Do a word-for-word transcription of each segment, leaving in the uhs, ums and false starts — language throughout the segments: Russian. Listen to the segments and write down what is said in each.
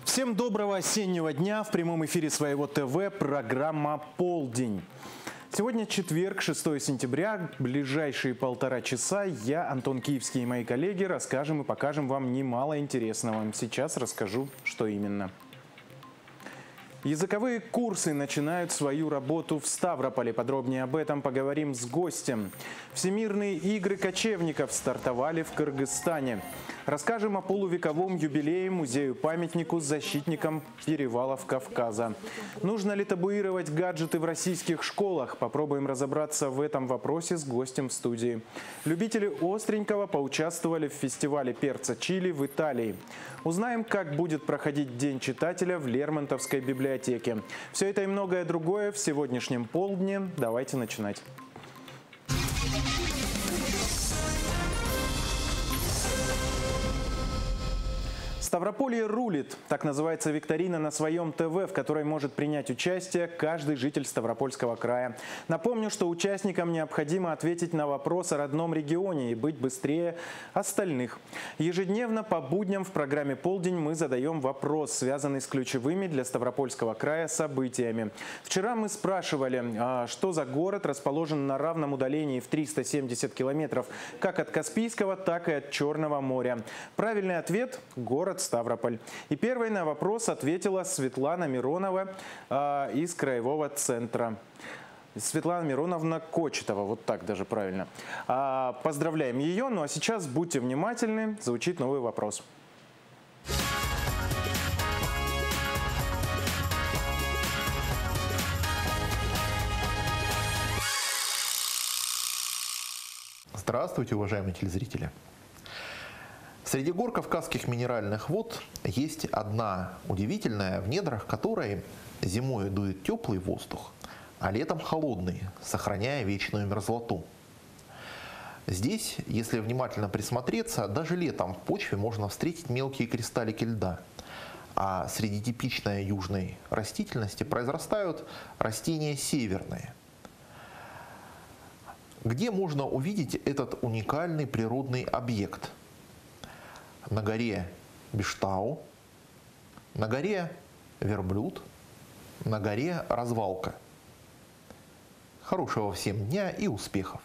Всем доброго осеннего дня. В прямом эфире своего ТВ программа «Полдень». Сегодня четверг, шестое сентября. Ближайшие полтора часа я, Антон Киевский и мои коллеги расскажем и покажем вам немало интересного. Сейчас расскажу, что именно. Языковые курсы начинают свою работу в Ставрополе. Подробнее об этом поговорим с гостем. Всемирные игры кочевников стартовали в Кыргызстане. Расскажем о полувековом юбилее музею-памятнику защитникам перевалов Кавказа. Нужно ли табуировать гаджеты в российских школах? Попробуем разобраться в этом вопросе с гостем в студии. Любители остренького поучаствовали в фестивале перца чили в Италии. Узнаем, как будет проходить День читателя в Лермонтовской библиотеке. Все это и многое другое в сегодняшнем полдне. Давайте начинать. Ставрополье рулит. Так называется викторина на своем ТВ, в которой может принять участие каждый житель Ставропольского края. Напомню, что участникам необходимо ответить на вопрос о родном регионе и быть быстрее остальных. Ежедневно по будням в программе «Полдень» мы задаем вопрос, связанный с ключевыми для Ставропольского края событиями. Вчера мы спрашивали, что за город расположен на равном удалении в триста семьдесят километров как от Каспийского, так и от Черного моря. Правильный ответ – город Ставрополь. И первой на вопрос ответила Светлана Миронова э, из Краевого центра. Светлана Мироновна Кочетова, вот так даже правильно. А, поздравляем ее. Ну а сейчас будьте внимательны, звучит новый вопрос. Здравствуйте, уважаемые телезрители! Среди гор Кавказских минеральных вод есть одна удивительная, в недрах которой зимой дует теплый воздух, а летом холодный, сохраняя вечную мерзлоту. Здесь, если внимательно присмотреться, даже летом в почве можно встретить мелкие кристаллики льда, а среди типичной южной растительности произрастают растения северные. Где можно увидеть этот уникальный природный объект? На горе Биштау, на горе Верблюд, на горе Развалка. Хорошего всем дня и успехов!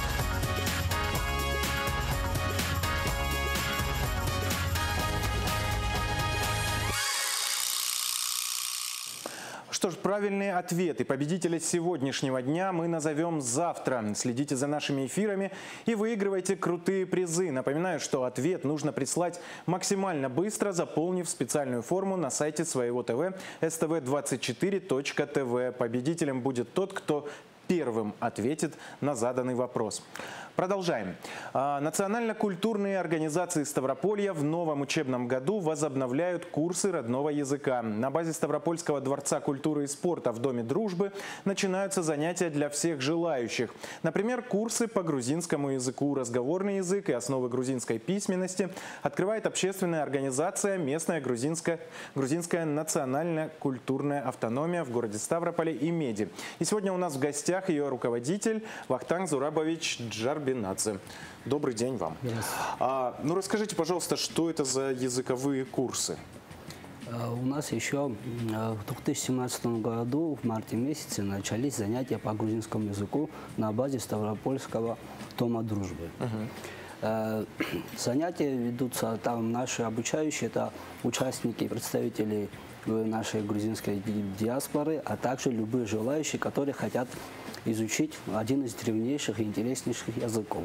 Что ж, правильные ответы победителя сегодняшнего дня мы назовем завтра. Следите за нашими эфирами и выигрывайте крутые призы. Напоминаю, что ответ нужно прислать максимально быстро, заполнив специальную форму на сайте своего ТВ эс тэ вэ двадцать четыре точка тэ вэ. Победителем будет тот, кто первым ответит на заданный вопрос. Продолжаем. Национально-культурные организации Ставрополья в новом учебном году возобновляют курсы родного языка. На базе Ставропольского дворца культуры и спорта в Доме дружбы начинаются занятия для всех желающих. Например, курсы по грузинскому языку, разговорный язык и основы грузинской письменности открывает общественная организация «Местная грузинская, грузинская национально-культурная автономия» в городе Ставрополе и Меди. И сегодня у нас в гостях ее руководитель Вахтанг Зурабович Джарбинадзе. Добрый день вам. А, ну расскажите, пожалуйста, что это за языковые курсы? У нас еще в две тысячи семнадцатом году в марте месяце начались занятия по грузинскому языку на базе Ставропольского Дома дружбы. Угу. Занятия ведутся, там наши обучающие, это участники, представители нашей грузинской диаспоры, а также любые желающие, которые хотят изучить один из древнейших и интереснейших языков.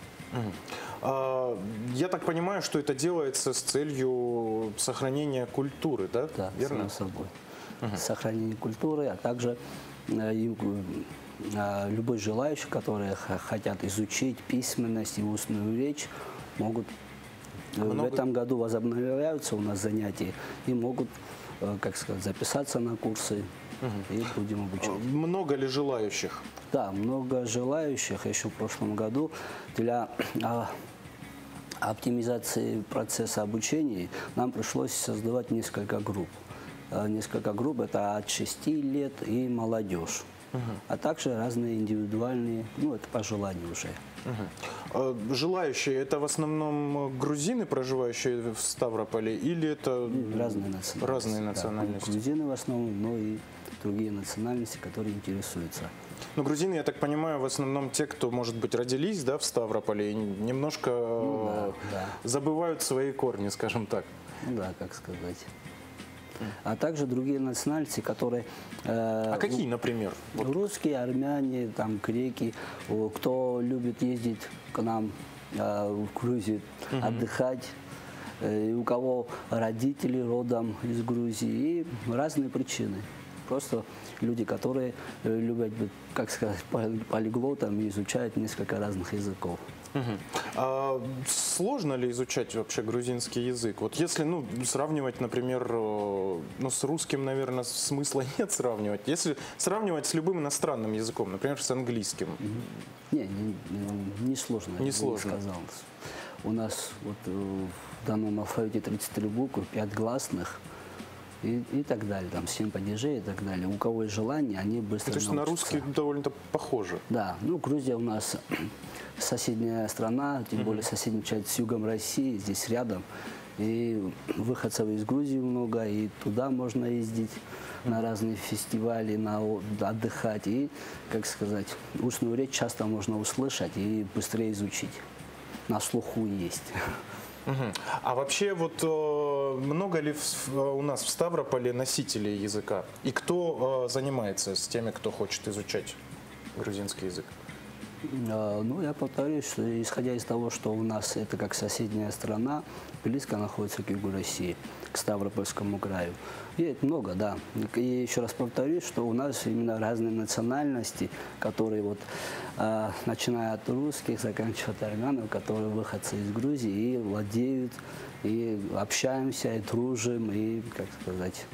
Я так понимаю, что это делается с целью сохранения культуры, да? Да, верно? само собой. Угу. Сохранение культуры, а также любой желающий, которые хотят изучить письменность и устную речь, могут а в много... этом году возобновляются у нас занятия и могут, как сказать, записаться на курсы. Угу. И будем обучать. Много ли желающих? Да, много желающих. Еще в прошлом году для а, оптимизации процесса обучения нам пришлось создавать несколько групп. А, несколько групп – это от шести лет и молодежь. Угу. А также разные индивидуальные, ну это по желанию уже. А желающие это в основном грузины, проживающие в Ставрополе, или это Разные национальности. разные Да, национальности? грузины в основном, но и другие национальности, которые интересуются. Ну, грузины, я так понимаю, в основном те, кто, может быть, родились, да, в Ставрополе и немножко Ну, да, э, да. забывают свои корни, скажем так. Ну да, как сказать. А также другие национальности, которые... э, А какие, например? Вот. Русские, армяне, там, греки, о, кто любит ездить к нам э, в Грузию, отдыхать, э, и у кого родители родом из Грузии, и разные причины. Просто люди, которые э, любят быть, как сказать, поли- полиглотом и изучают несколько разных языков. Мгм. А сложно ли изучать вообще грузинский язык? Вот если, ну, сравнивать, например, э, ну, с русским, наверное, смысла нет сравнивать. Если сравнивать с любым иностранным языком, например, с английским. Не, не, не- не сложно. Не я бы сложно. сказал. У нас вот э, в данном алфавите тридцать три буквы, пять гласных и, и так далее, там семь падежей и так далее. У кого есть желание, они быстро То есть на научатся. русский довольно-то похоже. Да, ну Грузия у нас соседняя страна, тем более соседничает с югом России, здесь рядом. И выходцев из Грузии много, и туда можно ездить на разные фестивали, на о- отдыхать. И, как сказать, устную речь часто можно услышать и быстрее изучить. На слуху есть. Мгм. А вообще вот э, много ли в- в- у нас в Ставрополе носителей языка? И кто э, занимается с теми, кто хочет изучать грузинский язык? А, Ну, я повторюсь, что исходя из того, что у нас это как соседняя страна, близко находится к югу России, к Ставропольскому краю. И это много, да. И еще раз повторюсь, что у нас именно разные национальности, которые вот, а, начиная от русских, заканчивая от армянов, которые выходцы из Грузии и владеют, и общаемся, и дружим, и, как сказать,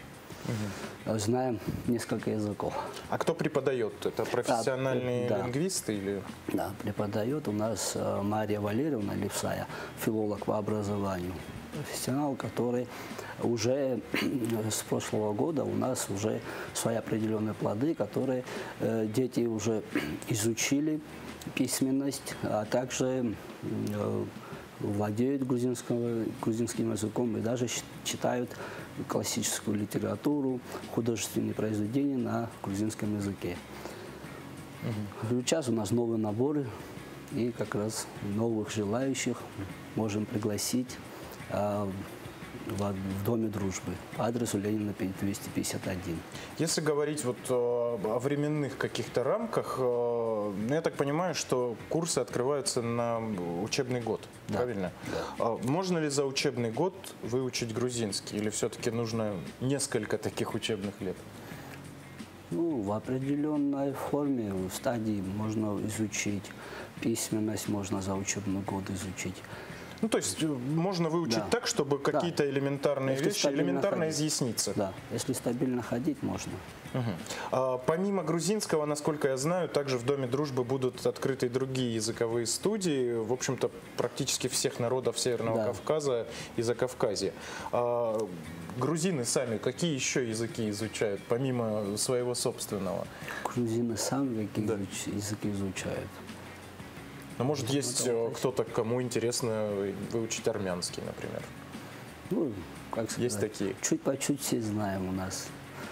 знаем несколько языков. А кто преподает? Это профессиональные да. лингвисты или? Да, преподает у нас э, Мария Валерьевна Левсая, филолог по образованию. Профессионал, который уже с прошлого года у нас уже свои определенные плоды, которые э, дети уже изучили письменность, а также э, владеют грузинского, грузинским языком и даже щ- читают классическую литературу, художественные произведения на грузинском языке. Сейчас у нас новые наборы, и как раз новых желающих можем пригласить а, в, в Доме дружбы по адресу Ленина двести пятьдесят один. Если говорить вот э, о временных каких-то рамках, э, ну, я так понимаю, что курсы открываются на учебный год, Да. правильно? А можно ли за учебный год выучить грузинский, или все-таки нужно несколько таких учебных лет? Ну, в определенной форме, в стадии можно изучить письменность, можно за учебный год изучить. Ну, то есть э, можно выучить Да. так, чтобы Да. какие-то элементарные Если вещи стабильно элементарно ходить. изъясниться. Да, если стабильно ходить, можно. Мгм. А, помимо грузинского, насколько я знаю, также в Доме дружбы будут открыты и другие языковые студии, в общем-то, практически всех народов Северного Да. Кавказа и Закавказья. А, грузины сами какие еще языки изучают, помимо своего собственного? Грузины сами какие Да. изуч- языки изучают. Ну, может, есть это э, кто-то, кому интересно выучить армянский, например. Ну, как сказать, Есть такие. чуть по чуть все знаем у нас.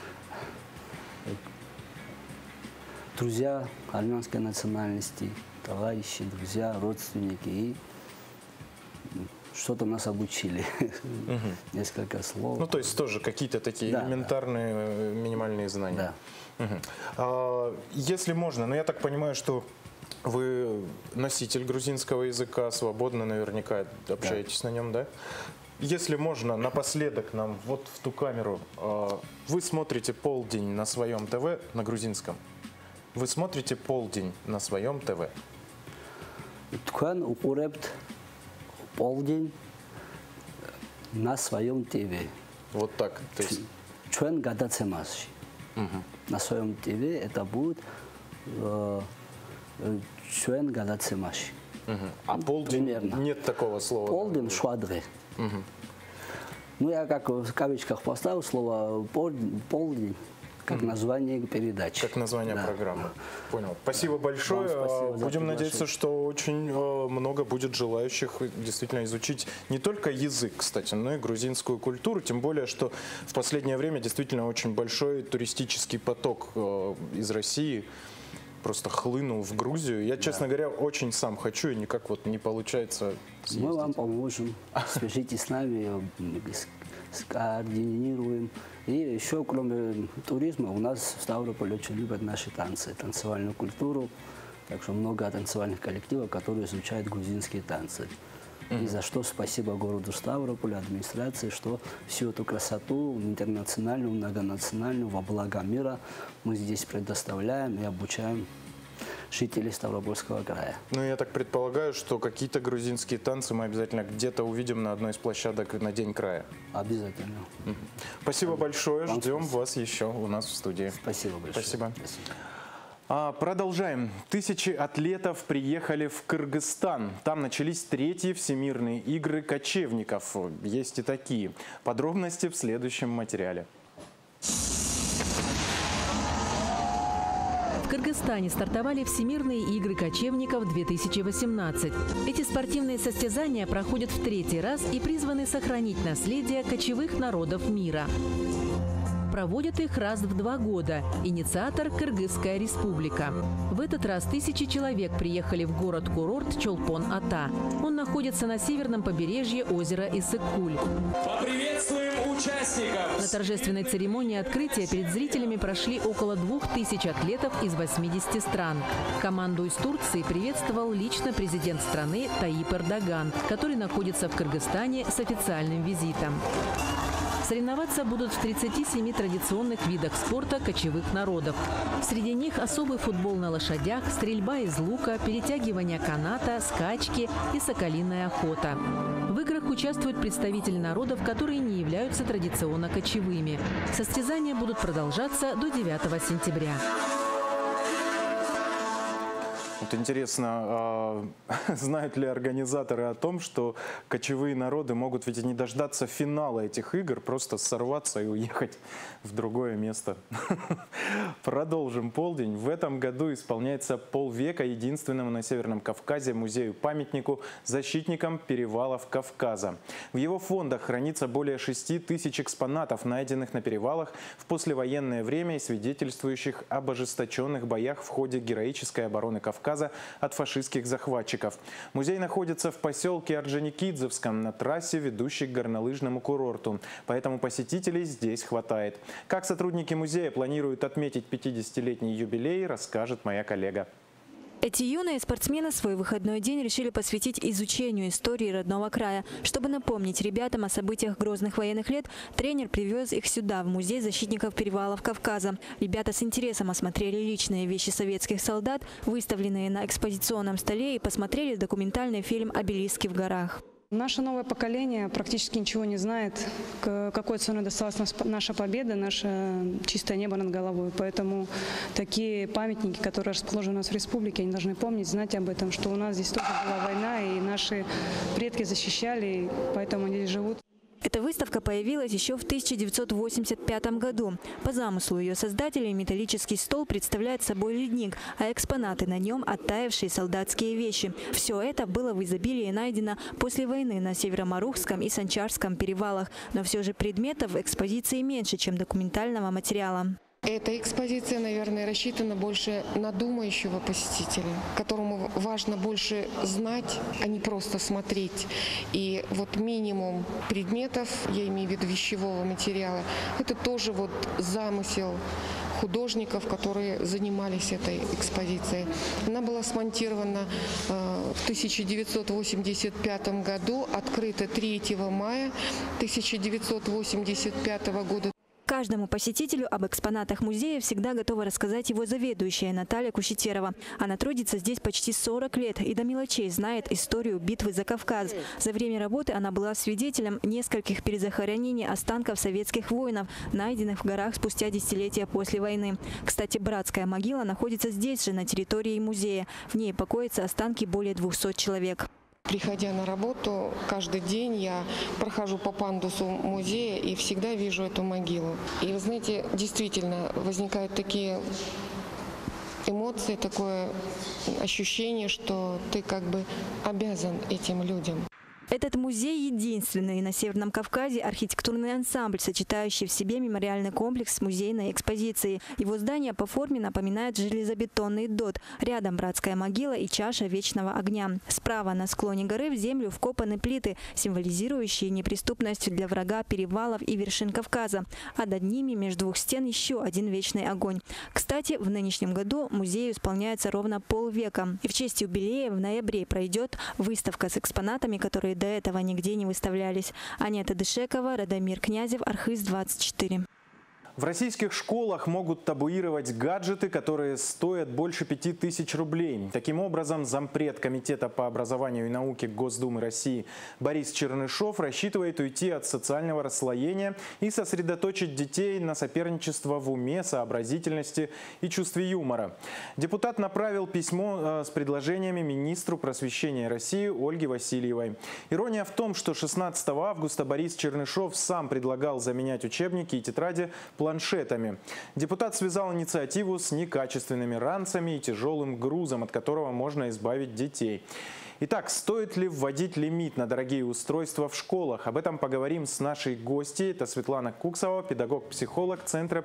Друзья армянской национальности, товарищи, друзья, родственники. И что-то нас обучили. Несколько слов. Ну, то есть тоже какие-то такие Да, да. элементарные э, минимальные знания. Да. Мгм. А, если можно, но я так понимаю, что вы носитель грузинского языка, свободно наверняка общаетесь на нем, да? Если можно, напоследок нам вот в ту камеру, а, вы смотрите полдень на своем ТВ на грузинском. Вы смотрите полдень на своем ТВ. Ткан упоребт полдень на своем ТВ. Вот так. То есть, Чуэн гадацемасши. На своем ТВ это будет э, э, Чуэн гадацемаши. мгм. А полдень примерно. нет такого слова. Полдень швадре. Ну, я как в кавычках поставил слово пол- полдень, как название передачи. Как название Да. программы. Понял. Спасибо большое. Вам спасибо за Будем надеяться, приглашение. что очень э, много будет желающих действительно изучить не только язык, кстати, но и грузинскую культуру. Тем более, что в последнее время действительно очень большой туристический поток э, из России просто хлынул в Грузию. Я, честно говоря, очень сам хочу, и никак вот не получается съездить. Мы вам поможем. Свяжитесь с нами, с- скоординируем. И еще, кроме туризма, у нас в Ставрополе очень любят наши танцы, танцевальную культуру. Так что много танцевальных коллективов, которые изучают грузинские танцы. И за что спасибо городу Ставрополь, администрации, что всю эту красоту интернациональную, многонациональную, во благо мира мы здесь предоставляем и обучаем жителей Ставропольского края. Ну, я так предполагаю, что какие-то грузинские танцы мы обязательно где-то увидим на одной из площадок на День края. Обязательно. Спасибо большое. Вам Ждем спасибо. вас еще у нас в студии. Спасибо большое. Спасибо. А, Продолжаем. Тысячи атлетов приехали в Кыргызстан. Там начались третьи всемирные игры кочевников. Есть и такие. Подробности в следующем материале. В Кыргызстане стартовали Всемирные игры кочевников две тысячи восемнадцать. Эти спортивные состязания проходят в третий раз и призваны сохранить наследие кочевых народов мира. Проводят их раз в два года. Инициатор – Кыргызская республика. В этот раз тысячи человек приехали в город-курорт Чолпон-Ата. Он находится на северном побережье озера Иссык-Куль. Поприветствуем участников! На торжественной церемонии открытия перед зрителями прошли около двух тысяч атлетов из восьмидесяти стран. Команду из Турции приветствовал лично президент страны Таип Эрдоган, который находится в Кыргызстане с официальным визитом. Соревноваться будут в тридцати семи традиционных видах спорта кочевых народов. Среди них особый футбол на лошадях, стрельба из лука, перетягивание каната, скачки и соколиная охота. В играх участвуют представители народов, которые не являются традиционно кочевыми. Состязания будут продолжаться до девятого сентября. Вот интересно, а, знают ли организаторы о том, что кочевые народы могут ведь и не дождаться финала этих игр, просто сорваться и уехать в другое место. Продолжим полдень. В этом году исполняется полвека единственному на Северном Кавказе музею-памятнику защитникам перевалов Кавказа. В его фондах хранится более шести тысяч экспонатов, найденных на перевалах в послевоенное время и свидетельствующих об ожесточенных боях в ходе героической обороны Кавказа от фашистских захватчиков. Музей находится в поселке Орджоникидзевском на трассе, ведущей к горнолыжному курорту, поэтому посетителей здесь хватает. Как сотрудники музея планируют отметить пятидесятилетний юбилей, расскажет моя коллега. Эти юные спортсмены свой выходной день решили посвятить изучению истории родного края. Чтобы напомнить ребятам о событиях грозных военных лет, тренер привез их сюда, в музей защитников перевалов Кавказа. Ребята с интересом осмотрели личные вещи советских солдат, выставленные на экспозиционном столе, и посмотрели документальный фильм «Обелиски в горах». Наше новое поколение практически ничего не знает, к какой ценой досталась наша победа, наше чистое небо над головой. Поэтому такие памятники, которые расположены у нас в республике, они должны помнить, знать об этом, что у нас здесь тоже была война, и наши предки защищали, и поэтому они здесь живут. Эта выставка появилась еще в тысяча девятьсот восемьдесят пятом году. По замыслу ее создателей металлический стол представляет собой ледник, а экспонаты на нем – оттаившие солдатские вещи. Все это было в изобилии найдено после войны на Северомарухском и Санчарском перевалах. Но все же предметов в экспозиции меньше, чем документального материала. Эта экспозиция, наверное, рассчитана больше на думающего посетителя, которому важно больше знать, а не просто смотреть. И вот минимум предметов, я имею в виду вещевого материала, это тоже вот замысел художников, которые занимались этой экспозицией. Она была смонтирована э, в тысяча девятьсот восемьдесят пятом году, открыта третьего мая тысяча девятьсот восемьдесят пятого года. Каждому посетителю об экспонатах музея всегда готова рассказать его заведующая Наталья Кущетерова. Она трудится здесь почти сорок лет и до мелочей знает историю битвы за Кавказ. За время работы она была свидетелем нескольких перезахоронений останков советских воинов, найденных в горах спустя десятилетия после войны. Кстати, братская могила находится здесь же, на территории музея. В ней покоятся останки более двухсот человек. приходя на работу, каждый день я прохожу по пандусу музея и всегда вижу эту могилу. И вы знаете, действительно возникают такие эмоции, такое ощущение, что ты как бы обязан этим людям. Этот музей единственный на Северном Кавказе архитектурный ансамбль, сочетающий в себе мемориальный комплекс с музейной экспозицией. Его здание по форме напоминает железобетонный дот. Рядом братская могила и чаша вечного огня. Справа на склоне горы в землю вкопаны плиты, символизирующие неприступность для врага перевалов и вершин Кавказа. А над ними между двух стен еще один вечный огонь. Кстати, в нынешнем году музею исполняется ровно полвека. И в честь юбилея в ноябре пройдет выставка с экспонатами, которые до этого нигде не выставлялись. Анета Дышекова, Радомир Князев, Архыз двадцать четыре. В российских школах могут табуировать гаджеты, которые стоят больше пяти тысяч рублей. Таким образом, зампред Комитета по образованию и науке Госдумы России Борис Чернышов рассчитывает уйти от социального расслоения и сосредоточить детей на соперничество в уме, сообразительности и чувстве юмора. Депутат направил письмо с предложениями министру просвещения России Ольге Васильевой. Ирония в том, что шестнадцатого августа Борис Чернышов сам предлагал заменять учебники и тетради планшетами. Депутат связал инициативу с некачественными ранцами и тяжелым грузом, от которого можно избавить детей. Итак, стоит ли вводить лимит на дорогие устройства в школах? Об этом поговорим с нашей гостьей. Это Светлана Куксова, педагог-психолог Центра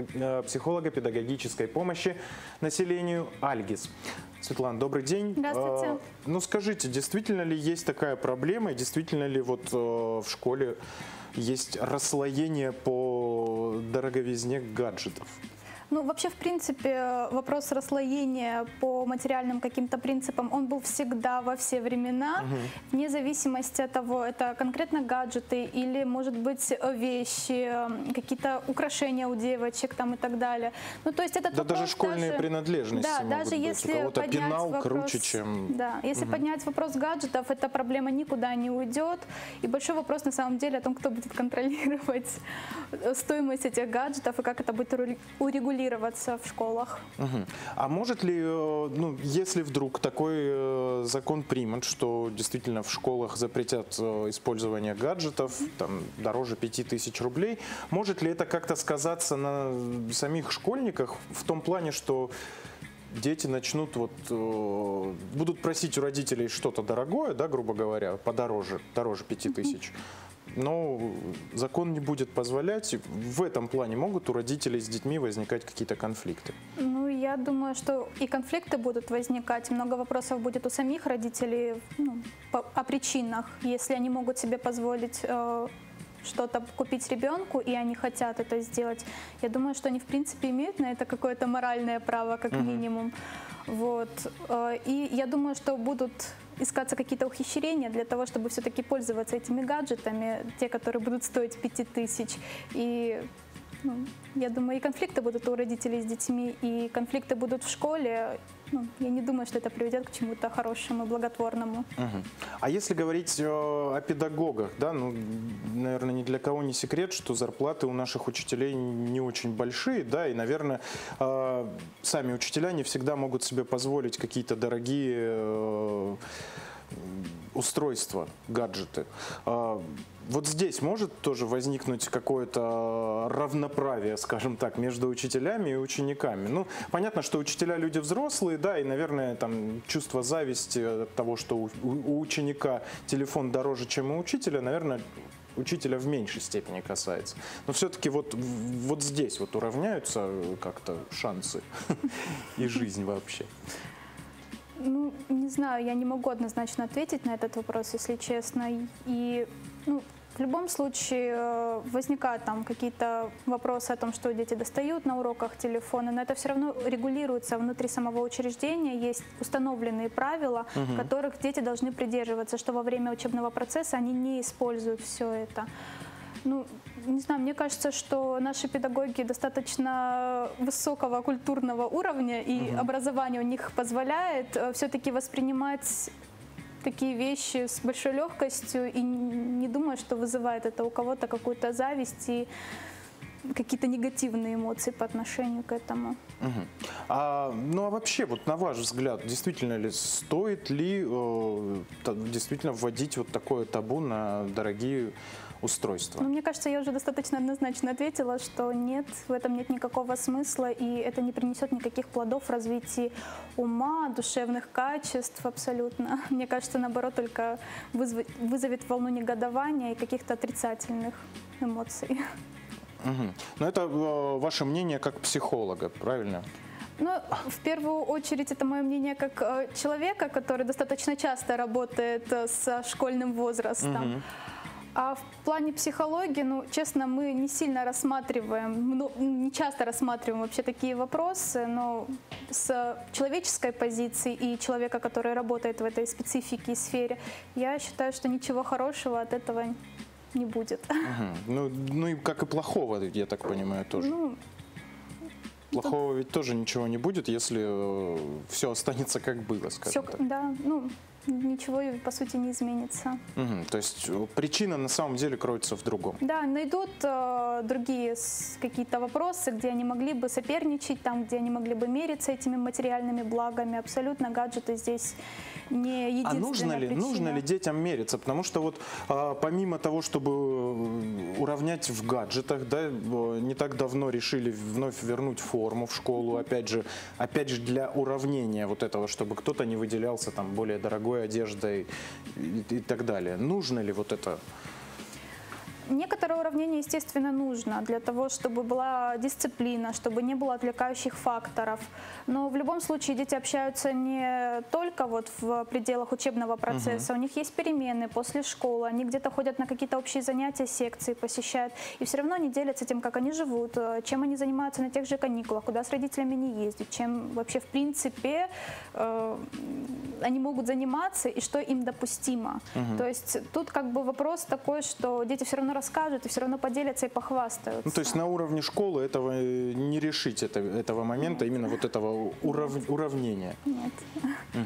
психолого-педагогической помощи населению «Альгиз». Светлана, добрый день. Здравствуйте. А, ну скажите, действительно ли есть такая проблема, и действительно ли вот а, в школе есть расслоение по дороговизне гаджетов? Ну, вообще, в принципе, вопрос расслоения по материальным каким-то принципам, он был всегда во все времена, угу. вне зависимости от того, это конкретно гаджеты или, может быть, вещи, какие-то украшения у девочек там и так далее. Ну, то есть этот да, даже школьные даже, принадлежности да, могут даже быть. если У кого-то поднять пенал вопрос, круче, чем... Да, если угу. поднять вопрос гаджетов, эта проблема никуда не уйдет. И большой вопрос, на самом деле, о том, кто будет контролировать стоимость этих гаджетов и как это будет урегулировано в школах. Угу. А может ли, ну, если вдруг такой закон примут, что действительно в школах запретят использование гаджетов там, дороже пяти тысяч рублей, может ли это как-то сказаться на самих школьниках в том плане, что дети начнут вот э, будут просить у родителей что-то дорогое, да, грубо говоря, подороже, дороже пяти тысяч? Но закон не будет позволять. В этом плане могут у родителей с детьми возникать какие-то конфликты? Ну, я думаю, что и конфликты будут возникать. Много вопросов будет у самих родителей, ну, по, о причинах. Если они могут себе позволить э, что-то купить ребенку, и они хотят это сделать, я думаю, что они, в принципе, имеют на это какое-то моральное право, как uh-huh. минимум. Вот. И я думаю, что будут искаться какие-то ухищрения для того, чтобы все-таки пользоваться этими гаджетами, те, которые будут стоить пяти тысяч. И ну, я думаю, и конфликты будут у родителей с детьми, и конфликты будут в школе. Ну, я не думаю, что это приведет к чему-то хорошему, благотворному. Угу. А если говорить о, о педагогах, да, ну, наверное, ни для кого не секрет, что зарплаты у наших учителей не очень большие, да, и, наверное, э, сами учителя не всегда могут себе позволить какие-то дорогие э, устройства, гаджеты. Э, Вот здесь может тоже возникнуть какое-то равноправие, скажем так, между учителями и учениками. Ну, понятно, что учителя люди взрослые, да, и, наверное, там чувство зависти от того, что у, у ученика телефон дороже, чем у учителя, наверное, учителя в меньшей степени касается. Но все-таки вот, вот здесь вот уравняются как-то шансы и жизнь вообще. Ну, не знаю, я не могу однозначно ответить на этот вопрос, если честно. И, ну, в любом случае возникают там какие-то вопросы о том, что дети достают на уроках телефоны, но это все равно регулируется внутри самого учреждения. Есть установленные правила, угу. которых дети должны придерживаться, что во время учебного процесса они не используют все это. Ну, не знаю, мне кажется, что наши педагоги достаточно высокого культурного уровня, и угу. образование у них позволяет все-таки воспринимать такие вещи с большой легкостью, и не думаю, что вызывает это у кого-то какую-то зависть и какие-то негативные эмоции по отношению к этому. Угу. А, ну а вообще, вот на ваш взгляд, действительно ли стоит ли э, действительно вводить вот такое табу на дорогие устройства? Ну, мне кажется, я уже достаточно однозначно ответила, что нет, в этом нет никакого смысла, и это не принесет никаких плодов в развитии ума, душевных качеств абсолютно. Мне кажется, наоборот, только вызовет, вызовет волну негодования и каких-то отрицательных эмоций. Угу. Но это э, ваше мнение как психолога, правильно? Ну, в первую очередь, это мое мнение как э, человека, который достаточно часто работает э, со школьным возрастом. Угу. А в плане психологии, ну, честно, мы не сильно рассматриваем, ну, не часто рассматриваем вообще такие вопросы, но с человеческой позиции и человека, который работает в этой специфике и сфере, я считаю, что ничего хорошего от этого не будет. Угу. Ну, ну и как и плохого, я так понимаю, тоже. Ну, плохого тут... ведь тоже ничего не будет, если э, все останется как было, скажем все, так. Да, ну... Ничего, по сути, не изменится. Угу, то есть причина на самом деле кроется в другом. Да, найдут э, другие какие-то вопросы, где они могли бы соперничать, там, где они могли бы мериться этими материальными благами. Абсолютно гаджеты здесь не единственная А нужно ли, причина. нужно ли детям мериться? Потому что вот э, помимо того, чтобы уравнять в гаджетах, да, не так давно решили вновь вернуть форму в школу, опять же, опять же для уравнения вот этого, чтобы кто-то не выделялся там более дорогой одеждой и, и так далее. Нужно ли вот это? Некоторое уравнение, естественно, нужно для того, чтобы была дисциплина, чтобы не было отвлекающих факторов. Но в любом случае дети общаются не только вот в пределах учебного процесса. Uh-huh. У них есть перемены после школы, они где-то ходят на какие-то общие занятия, секции посещают. И все равно они делятся тем, как они живут, чем они занимаются на тех же каникулах, куда с родителями не ездят, чем вообще в принципе э, они могут заниматься и что им допустимо. Uh-huh. То есть тут как бы вопрос такой, что дети все равно расскажут и все равно поделятся и похвастаются. Ну, то есть на уровне школы этого не решить, это, этого момента, Нет. именно вот этого урав, уравнения. Нет. Угу.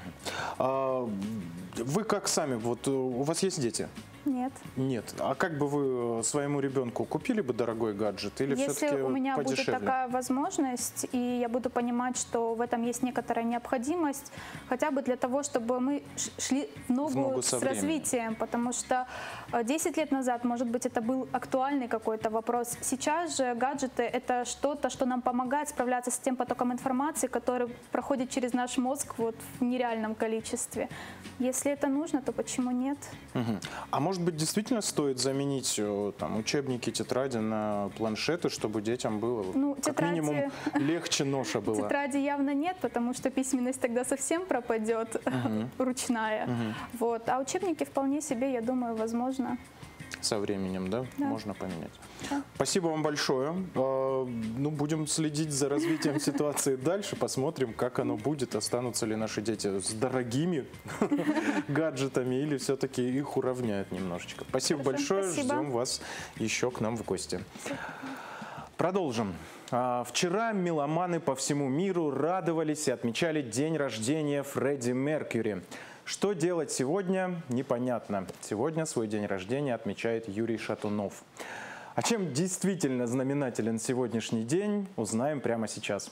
А вы как сами, вот у вас есть дети? Нет. Нет. А как бы вы своему ребенку купили бы дорогой гаджет или Если все-таки у меня подешевле? будет такая возможность, и я буду понимать, что в этом есть некоторая необходимость, хотя бы для того, чтобы мы шли в ногу, в ногу с развитием, потому что десять лет назад, может быть, это был актуальный какой-то вопрос. Сейчас же гаджеты — это что-то, что нам помогает справляться с тем потоком информации, который проходит через наш мозг вот в нереальном количестве. Если это нужно, то почему нет? Угу. А может быть, действительно стоит заменить там, учебники, тетради на планшеты, чтобы детям было ну, как тетради... минимум легче ноша была? Тетради явно нет, потому что письменность тогда совсем пропадет, угу. ручная. Угу. Вот. А учебники вполне себе, я думаю, возможно. Со временем, да? Да. Можно поменять. Да. Спасибо вам большое. Ну, будем следить за развитием ситуации дальше, посмотрим, как оно будет, останутся ли наши дети с дорогими гаджетами или все-таки их уравняют немножечко. Спасибо большое, ждем вас еще к нам в гости. Продолжим. Вчера меломаны по всему миру радовались и отмечали день рождения Фредди Меркьюри. Что делать сегодня, непонятно. Сегодня свой день рождения отмечает Юрий Шатунов. А чем действительно знаменателен сегодняшний день, узнаем прямо сейчас.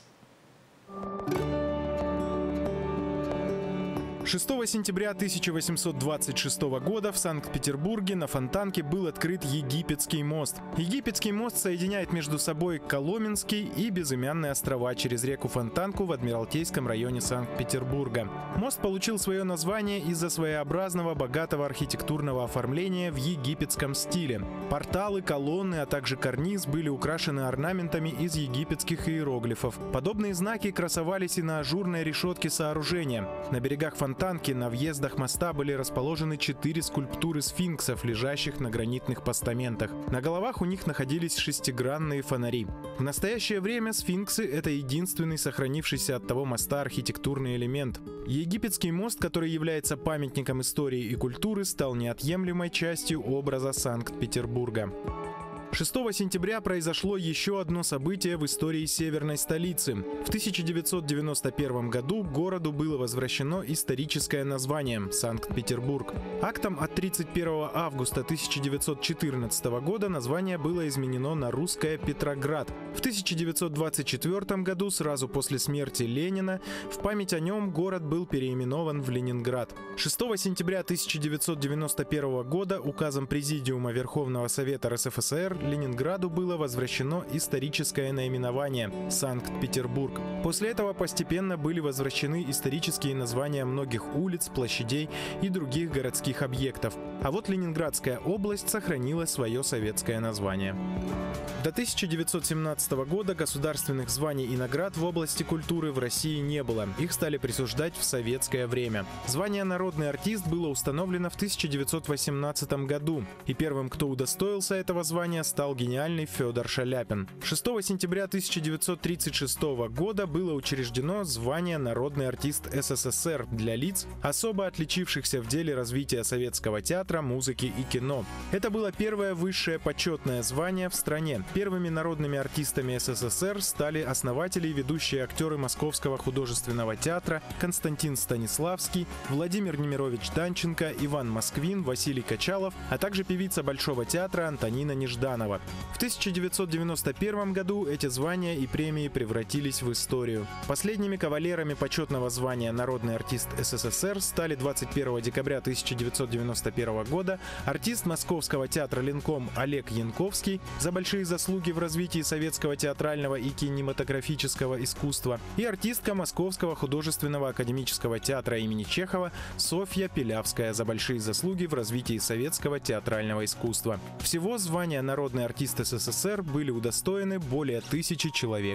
шестого сентября тысяча восемьсот двадцать шестого года в Санкт-Петербурге на Фонтанке был открыт Египетский мост. Египетский мост соединяет между собой Коломенский и Безымянные острова через реку Фонтанку в Адмиралтейском районе Санкт-Петербурга. Мост получил свое название из-за своеобразного богатого архитектурного оформления в египетском стиле. Порталы, колонны, а также карниз были украшены орнаментами из египетских иероглифов. Подобные знаки красовались и на ажурной решетке сооружения. На берегах Фонтанки на въездах моста были расположены четыре скульптуры сфинксов, лежащих на гранитных постаментах. На головах у них находились шестигранные фонари. В настоящее время сфинксы — это единственный сохранившийся от того моста архитектурный элемент. Египетский мост, который является памятником истории и культуры, стал неотъемлемой частью образа Санкт-Петербурга. шестого сентября произошло еще одно событие в истории северной столицы. В тысяча девятьсот девяносто первом году городу было возвращено историческое название – Санкт-Петербург. Актом от тридцать первого августа тысяча девятьсот четырнадцатого года название было изменено на русское Петроград. В тысяча девятьсот двадцать четвёртом году, сразу после смерти Ленина, в память о нем город был переименован в Ленинград. шестого сентября тысяча девятьсот девяносто первого года указом Президиума Верховного Совета эр эс эф эс эр Ленинграду было возвращено историческое наименование – Санкт-Петербург. После этого постепенно были возвращены исторические названия многих улиц, площадей и других городских объектов. А вот Ленинградская область сохранила свое советское название. До тысяча девятьсот семнадцатого года государственных званий и наград в области культуры в России не было. Их стали присуждать в советское время. Звание «Народный артист» было установлено в тысяча девятьсот восемнадцатом году. И первым, кто удостоился этого звания, стал гениальный Федор Шаляпин. шестого сентября тысяча девятьсот тридцать шестого года было учреждено звание «Народный артист эс эс эс эр» для лиц, особо отличившихся в деле развития советского театра, музыки и кино. Это было первое высшее почетное звание в стране. Первыми народными артистами эс эс эс эр стали основатели и ведущие актеры Московского художественного театра Константин Станиславский, Владимир Немирович Данченко, Иван Москвин, Василий Качалов, а также певица Большого театра Антонина Нежданова. В тысяча девятьсот девяносто первом году эти звания и премии превратились в историю. Последними кавалерами почетного звания «Народный артист эс эс эс эр» стали двадцать первого декабря тысяча девятьсот девяносто первого года артист Московского театра «Ленком» Олег Янковский за большие заслуги в развитии советского театрального и кинематографического искусства и артистка Московского художественного академического театра имени Чехова Софья Пилявская за большие заслуги в развитии советского театрального искусства. Всего звания «Народный артист эс эс эс эр» были удостоены более тысячи человек.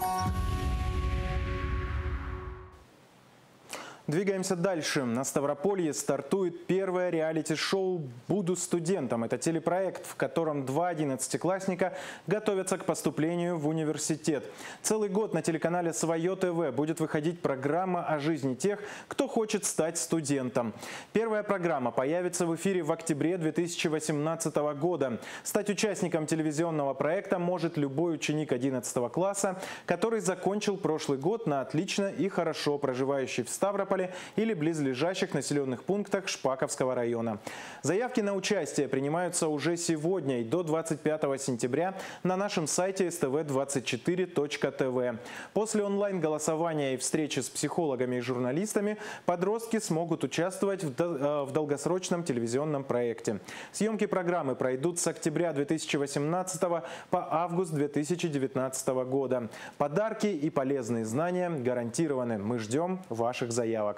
Двигаемся дальше. На Ставрополье стартует первое реалити-шоу «Буду студентом». Это телепроект, в котором два одиннадцатиклассника готовятся к поступлению в университет. Целый год на телеканале «Свое ТВ» будет выходить программа о жизни тех, кто хочет стать студентом. Первая программа появится в эфире в октябре две тысячи восемнадцатого года. Стать участником телевизионного проекта может любой ученик одиннадцатого класса, который закончил прошлый год на отлично и хорошо, проживающий в Ставрополе или близлежащих населенных пунктах Шпаковского района. Заявки на участие принимаются уже сегодня и до двадцать пятого сентября на нашем сайте эс тэ вэ двадцать четыре точка тэ вэ. После онлайн-голосования и встречи с психологами и журналистами подростки смогут участвовать в долгосрочном телевизионном проекте. Съемки программы пройдут с октября две тысячи восемнадцатого по август две тысячи девятнадцатого года. Подарки и полезные знания гарантированы. Мы ждем ваших заявок.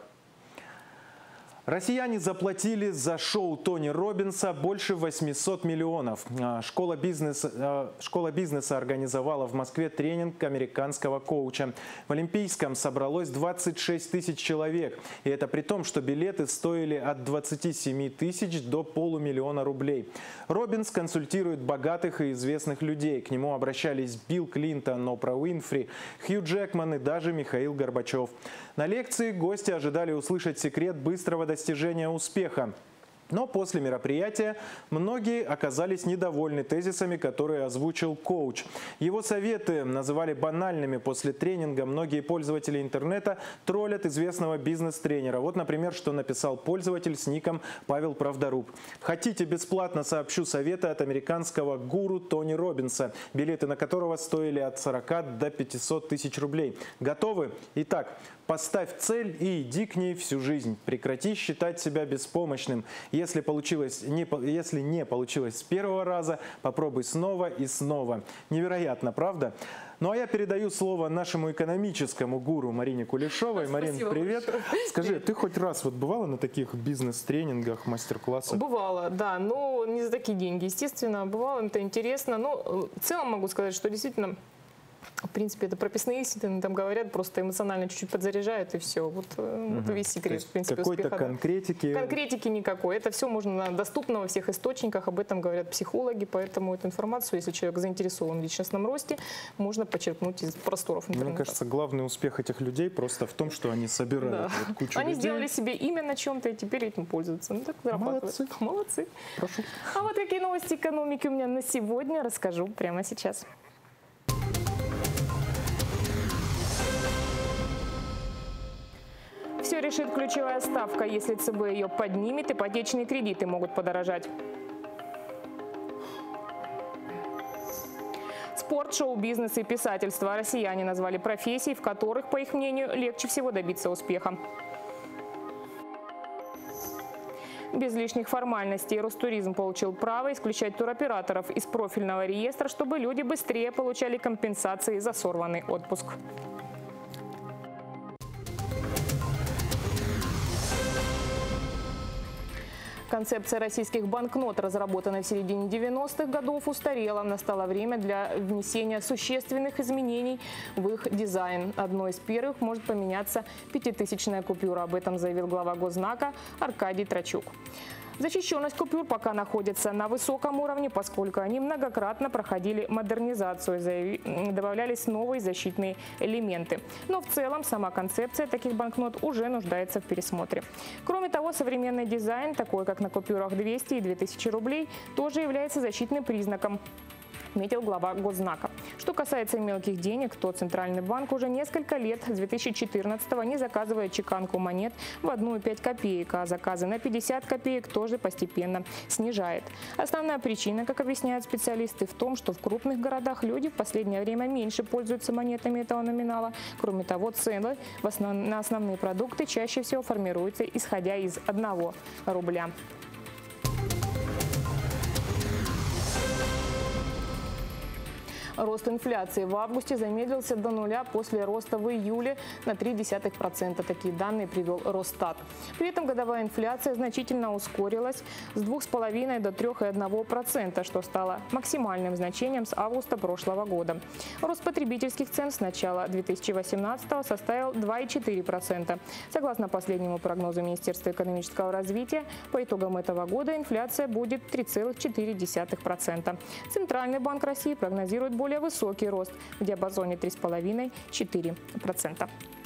Россияне заплатили за шоу Тони Роббинса больше восьмисот миллионов. Школа бизнеса, школа бизнеса организовала в Москве тренинг американского коуча. В Олимпийском собралось двадцать шесть тысяч человек. И это при том, что билеты стоили от двадцати семи тысяч до полумиллиона рублей. Роббинс консультирует богатых и известных людей. К нему обращались Билл Клинтон, Опра Уинфри, Хью Джекман и даже Михаил Горбачев. На лекции гости ожидали услышать секрет быстрого достижения успеха. Но после мероприятия многие оказались недовольны тезисами, которые озвучил коуч. Его советы называли банальными. После тренинга многие пользователи интернета троллят известного бизнес-тренера. Вот, например, что написал пользователь с ником Павел Правдоруб. «Хотите, бесплатно сообщу советы от американского гуру Тони Роббинса, билеты на которого стоили от сорока до пятисот тысяч рублей. Готовы? Итак, поставь цель и иди к ней всю жизнь. Прекрати считать себя беспомощным. Если, получилось, не, если не получилось с первого раза, попробуй снова и снова». Невероятно, правда? Ну а я передаю слово нашему экономическому гуру Марине Кулешовой. Марин, привет. Большое. Скажи, привет. Ты хоть раз вот бывала на таких бизнес-тренингах, мастер-классах? Бывала, да, но не за такие деньги, естественно. Бывало, это интересно. Но в целом могу сказать, что действительно В принципе, это прописные истины, там говорят, просто эмоционально чуть-чуть подзаряжают, и все. Вот, угу. вот весь секрет, в принципе, какой-то успеха. конкретики... Конкретики никакой. Это все можно доступно во всех источниках, об этом говорят психологи, поэтому эту информацию, если человек заинтересован в личностном росте, можно почерпнуть из просторов интернета. Мне кажется, главный успех этих людей просто в том, что они собирают да. вот кучу Они людей. сделали себе имя на чем-то, и теперь этим пользуются. Ну, так Молодцы. Молодцы. Прошу. А вот какие новости экономики у меня на сегодня, расскажу прямо сейчас. Все решит ключевая ставка. Если ЦБ ее поднимет, ипотечные кредиты могут подорожать. Спорт, шоу-бизнес и писательство россияне назвали профессии, в которых, по их мнению, легче всего добиться успеха. Без лишних формальностей Ростуризм получил право исключать туроператоров из профильного реестра, чтобы люди быстрее получали компенсации за сорванный отпуск. Концепция российских банкнот, разработанная в середине девяностых годов, устарела. Настало время для внесения существенных изменений в их дизайн. Одной из первых может поменяться пятитысячная купюра. Об этом заявил глава Госзнака Аркадий Трачук. Защищенность купюр пока находится на высоком уровне, поскольку они многократно проходили модернизацию, добавлялись новые защитные элементы. Но в целом сама концепция таких банкнот уже нуждается в пересмотре. Кроме того, современный дизайн, такой как на купюрах двести и две тысячи рублей, тоже является защитным признаком, отметил глава Госзнака. Что касается мелких денег, то Центральный банк уже несколько лет, с две тысячи четырнадцатого, не заказывает чеканку монет в одну и пять копеек, а заказы на пятьдесят копеек тоже постепенно снижает. Основная причина, как объясняют специалисты, в том, что в крупных городах люди в последнее время меньше пользуются монетами этого номинала. Кроме того, цены в основ... на основные продукты чаще всего формируются, исходя из одного рубля. Рост инфляции в августе замедлился до нуля после роста в июле на ноль целых три десятых процента. Такие данные привел Росстат. При этом годовая инфляция значительно ускорилась с двух с половиной до трёх целых одного десятого процента, что стало максимальным значением с августа прошлого года. Рост потребительских цен с начала две тысячи восемнадцатого составил два целых четыре десятых процента. Согласно последнему прогнозу Министерства экономического развития, по итогам этого года инфляция будет три целых четыре десятых процента. Центральный банк России прогнозирует более более высокий рост в диапазоне три целых пять десятых — четыре процента.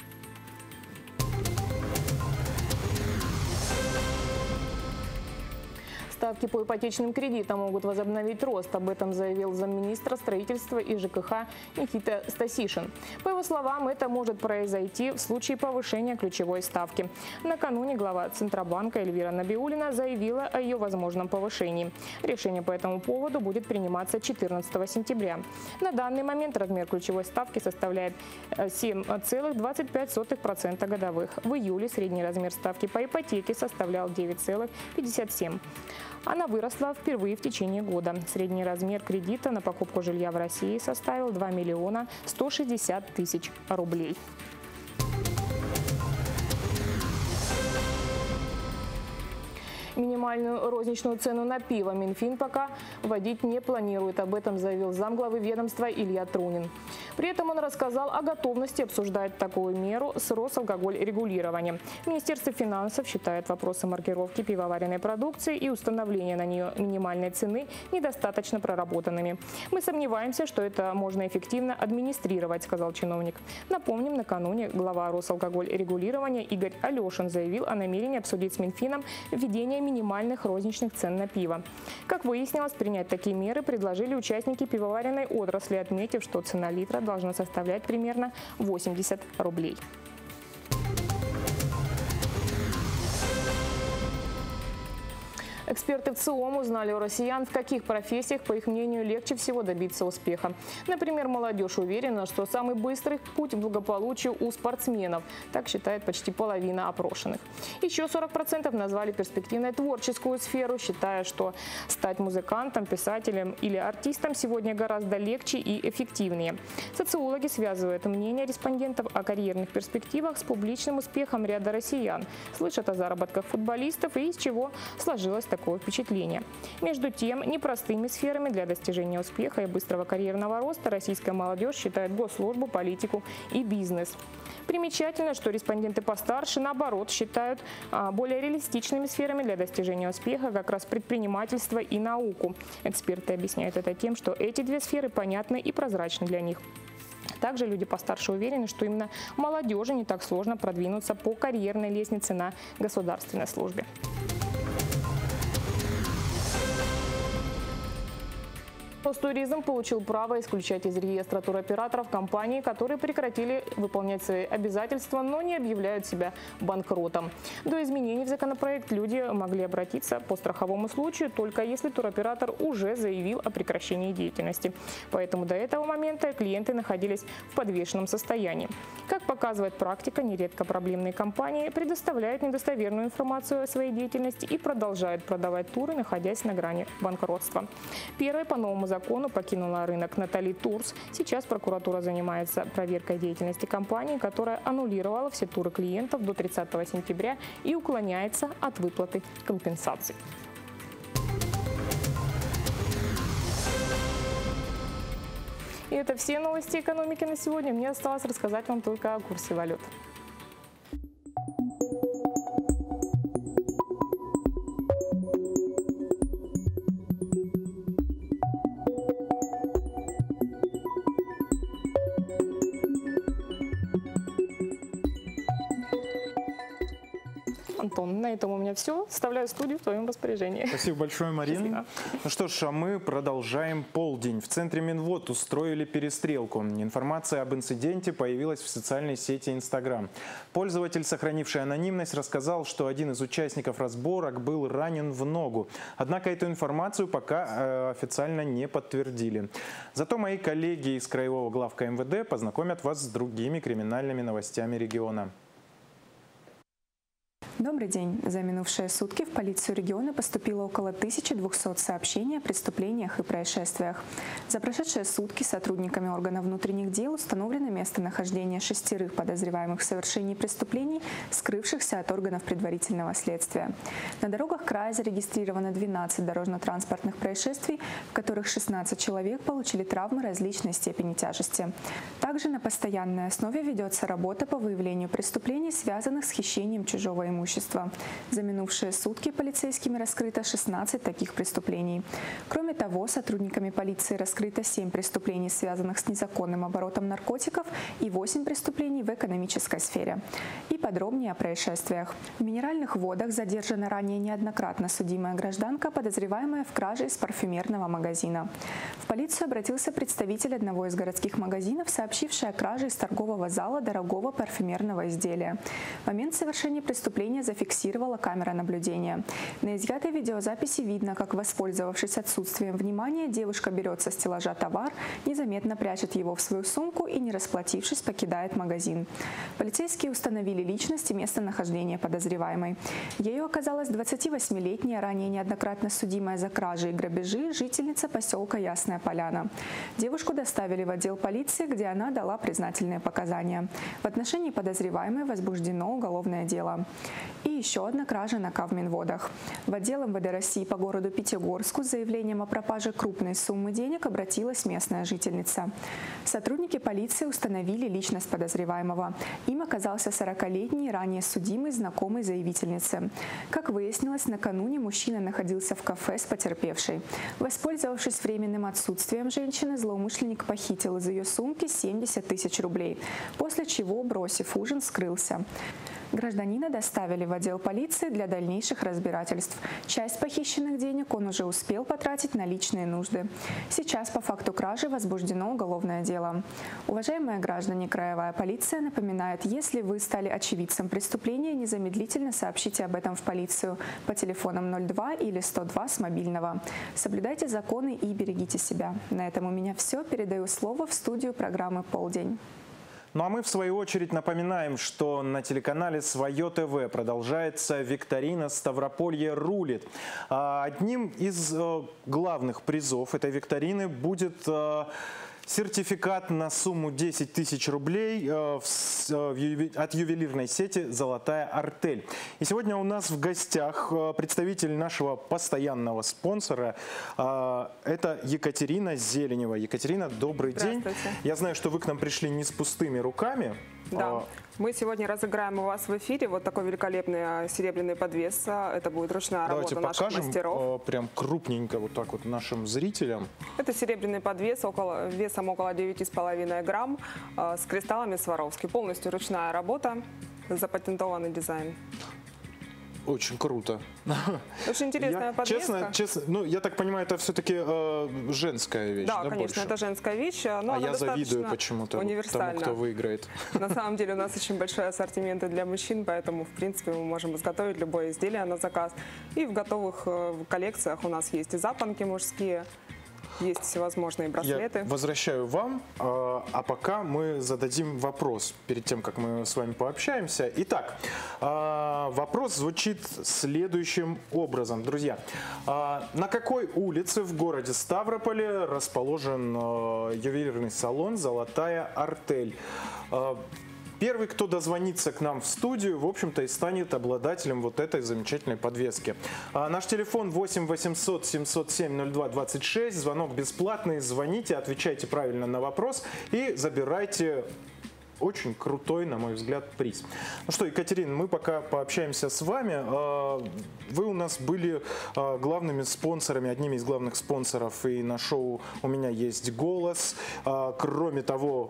Ставки по ипотечным кредитам могут возобновить рост. Об этом заявил замминистра строительства и ЖКХ Никита Стасишин. По его словам, это может произойти в случае повышения ключевой ставки. Накануне глава Центробанка Эльвира Набиуллина заявила о ее возможном повышении. Решение по этому поводу будет приниматься четырнадцатого сентября. На данный момент размер ключевой ставки составляет семь целых двадцать пять сотых процента годовых. В июле средний размер ставки по ипотеке составлял девять целых пятьдесят семь сотых процента. Она выросла впервые в течение года. Средний размер кредита на покупку жилья в России составил два миллиона сто шестьдесят тысяч рублей. Минимальную розничную цену на пиво Минфин пока вводить не планирует. Об этом заявил замглавы ведомства Илья Трунин. При этом он рассказал о готовности обсуждать такую меру с Росалкогольрегулированием. Министерство финансов считает вопросы маркировки пивоваренной продукции и установления на нее минимальной цены недостаточно проработанными. Мы сомневаемся, что это можно эффективно администрировать, сказал чиновник. Напомним, накануне глава Росалкогольрегулирования Игорь Алешин заявил о намерении обсудить с Минфином введение минимальных розничных цен на пиво. Как выяснилось, принять такие меры предложили участники пивоваренной отрасли, отметив, что цена литра должна составлять примерно восемьдесят рублей. Эксперты в ЦИОМ узнали у россиян, в каких профессиях, по их мнению, легче всего добиться успеха. Например, молодежь уверена, что самый быстрый путь к благополучию у спортсменов. Так считает почти половина опрошенных. Еще сорок процентов назвали перспективной творческую сферу, считая, что стать музыкантом, писателем или артистом сегодня гораздо легче и эффективнее. Социологи связывают мнение респондентов о карьерных перспективах с публичным успехом ряда россиян. Слышат о заработках футболистов и из чего сложилось такое такого впечатления. Между тем, непростыми сферами для достижения успеха и быстрого карьерного роста российская молодежь считает госслужбу, политику и бизнес. Примечательно, что респонденты постарше, наоборот, считают а, более реалистичными сферами для достижения успеха как раз предпринимательство и науку. Эксперты объясняют это тем, что эти две сферы понятны и прозрачны для них. Также люди постарше уверены, что именно молодежи не так сложно продвинуться по карьерной лестнице на государственной службе. Ростуризм получил право исключать из реестра туроператоров компании, которые прекратили выполнять свои обязательства, но не объявляют себя банкротом. До изменений в законопроект люди могли обратиться по страховому случаю, только если туроператор уже заявил о прекращении деятельности. Поэтому до этого момента клиенты находились в подвешенном состоянии. Как показывает практика, нередко проблемные компании предоставляют недостоверную информацию о своей деятельности и продолжают продавать туры, находясь на грани банкротства. Первой по новому закону покинула рынок Натали Турс. Сейчас прокуратура занимается проверкой деятельности компании, которая аннулировала все туры клиентов до тридцатого сентября и уклоняется от выплаты компенсаций. И это все новости экономики на сегодня. Мне осталось рассказать вам только о курсе валют. Антон, на этом у меня все. Оставляю студию в твоем распоряжении. Спасибо большое, Марина. Счастливо. Ну что ж, а мы продолжаем полдень. В центре Минвод устроили перестрелку. Информация об инциденте появилась в социальной сети Инстаграм. Пользователь, сохранивший анонимность, рассказал, что один из участников разборок был ранен в ногу. Однако эту информацию пока э, официально не подтвердили. Зато мои коллеги из Краевого главка эм вэ дэ познакомят вас с другими криминальными новостями региона. Добрый день. За минувшие сутки в полицию региона поступило около тысячи двухсот сообщений о преступлениях и происшествиях. За прошедшие сутки сотрудниками органов внутренних дел установлено местонахождение шестерых подозреваемых в совершении преступлений, скрывшихся от органов предварительного следствия. На дорогах края зарегистрировано двенадцать дорожно-транспортных происшествий, в которых шестнадцать человек получили травмы различной степени тяжести. Также на постоянной основе ведется работа по выявлению преступлений, связанных с хищением чужого имущества. За минувшие сутки полицейскими раскрыто шестнадцать таких преступлений. Кроме того, сотрудниками полиции раскрыто семь преступлений, связанных с незаконным оборотом наркотиков, и восемь преступлений в экономической сфере. И подробнее о происшествиях. В Минеральных водах задержана ранее неоднократно судимая гражданка, подозреваемая в краже из парфюмерного магазина. В полицию обратился представитель одного из городских магазинов, сообщивший о краже из торгового зала дорогого парфюмерного изделия. В момент совершения преступления зафиксировала камера наблюдения. На изъятой видеозаписи видно, как, воспользовавшись отсутствием внимания, девушка берет со стеллажа товар, незаметно прячет его в свою сумку и, не расплатившись, покидает магазин. Полицейские установили личность и местонахождение подозреваемой. Ею оказалась двадцативосьмилетняя, ранее неоднократно судимая за кражи и грабежи, жительница поселка Ясная Поляна. Девушку доставили в отдел полиции, где она дала признательные показания. В отношении подозреваемой возбуждено уголовное дело. И еще одна кража на Кавминводах. В отдел эм вэ дэ России по городу Пятигорску с заявлением о пропаже крупной суммы денег обратилась местная жительница. Сотрудники полиции установили личность подозреваемого. Им оказался сорокалетний, ранее судимый, знакомый заявительницы. Как выяснилось, накануне мужчина находился в кафе с потерпевшей. Воспользовавшись временным отсутствием женщины, злоумышленник похитил из ее сумки семьдесят тысяч рублей, после чего, бросив ужин, скрылся. Гражданина доставили в отдел полиции для дальнейших разбирательств. Часть похищенных денег он уже успел потратить на личные нужды. Сейчас по факту кражи возбуждено уголовное дело. Уважаемые граждане, краевая полиция напоминает, если вы стали очевидцем преступления, незамедлительно сообщите об этом в полицию по телефонам ноль два или сто два с мобильного. Соблюдайте законы и берегите себя. На этом у меня все. Передаю слово в студию программы «Полдень». Ну а мы, в свою очередь, напоминаем, что на телеканале «Свое ТВ» продолжается викторина «Ставрополье рулит». Одним из главных призов этой викторины будет сертификат на сумму десять тысяч рублей э, в, э, в юве, от ювелирной сети «Золотая артель». И сегодня у нас в гостях э, представитель нашего постоянного спонсора. Э, это Екатерина Зеленева. Екатерина, добрый день. Я знаю, что вы к нам пришли не с пустыми руками. Да. Мы сегодня разыграем у вас в эфире вот такой великолепный серебряный подвес. Это будет ручная Давайте работа наших мастеров. Давайте покажем прям крупненько вот так вот нашим зрителям. Это серебряный подвес около, весом около девяти с половиной грамм с кристаллами Сваровски. Полностью ручная работа, запатентованный дизайн. Очень круто. Очень интересная я, подвеска. Честно, честно, ну я так понимаю, это все-таки э, женская вещь, да? Да, конечно, больше? это женская вещь, но а она я завидую почему-то тому, кто выиграет. На самом деле у нас очень большой ассортимент для мужчин, поэтому в принципе мы можем изготовить любое изделие на заказ. И в готовых коллекциях у нас есть и запонки мужские. Есть всевозможные браслеты. Я возвращаю вам, а пока мы зададим вопрос, перед тем, как мы с вами пообщаемся. Итак, вопрос звучит следующим образом. Друзья, на какой улице в городе Ставрополе расположен ювелирный салон «Золотая артель»? Первый, кто дозвонится к нам в студию, в общем-то и станет обладателем вот этой замечательной подвески. А наш телефон восемь восемьсот семьсот семь ноль два двадцать шесть. Звонок бесплатный. Звоните, отвечайте правильно на вопрос и забирайте очень крутой, на мой взгляд, приз. Ну что, Екатерина, мы пока пообщаемся с вами. Вы у нас были главными спонсорами, одними из главных спонсоров и на шоу «У меня есть голос». Кроме того,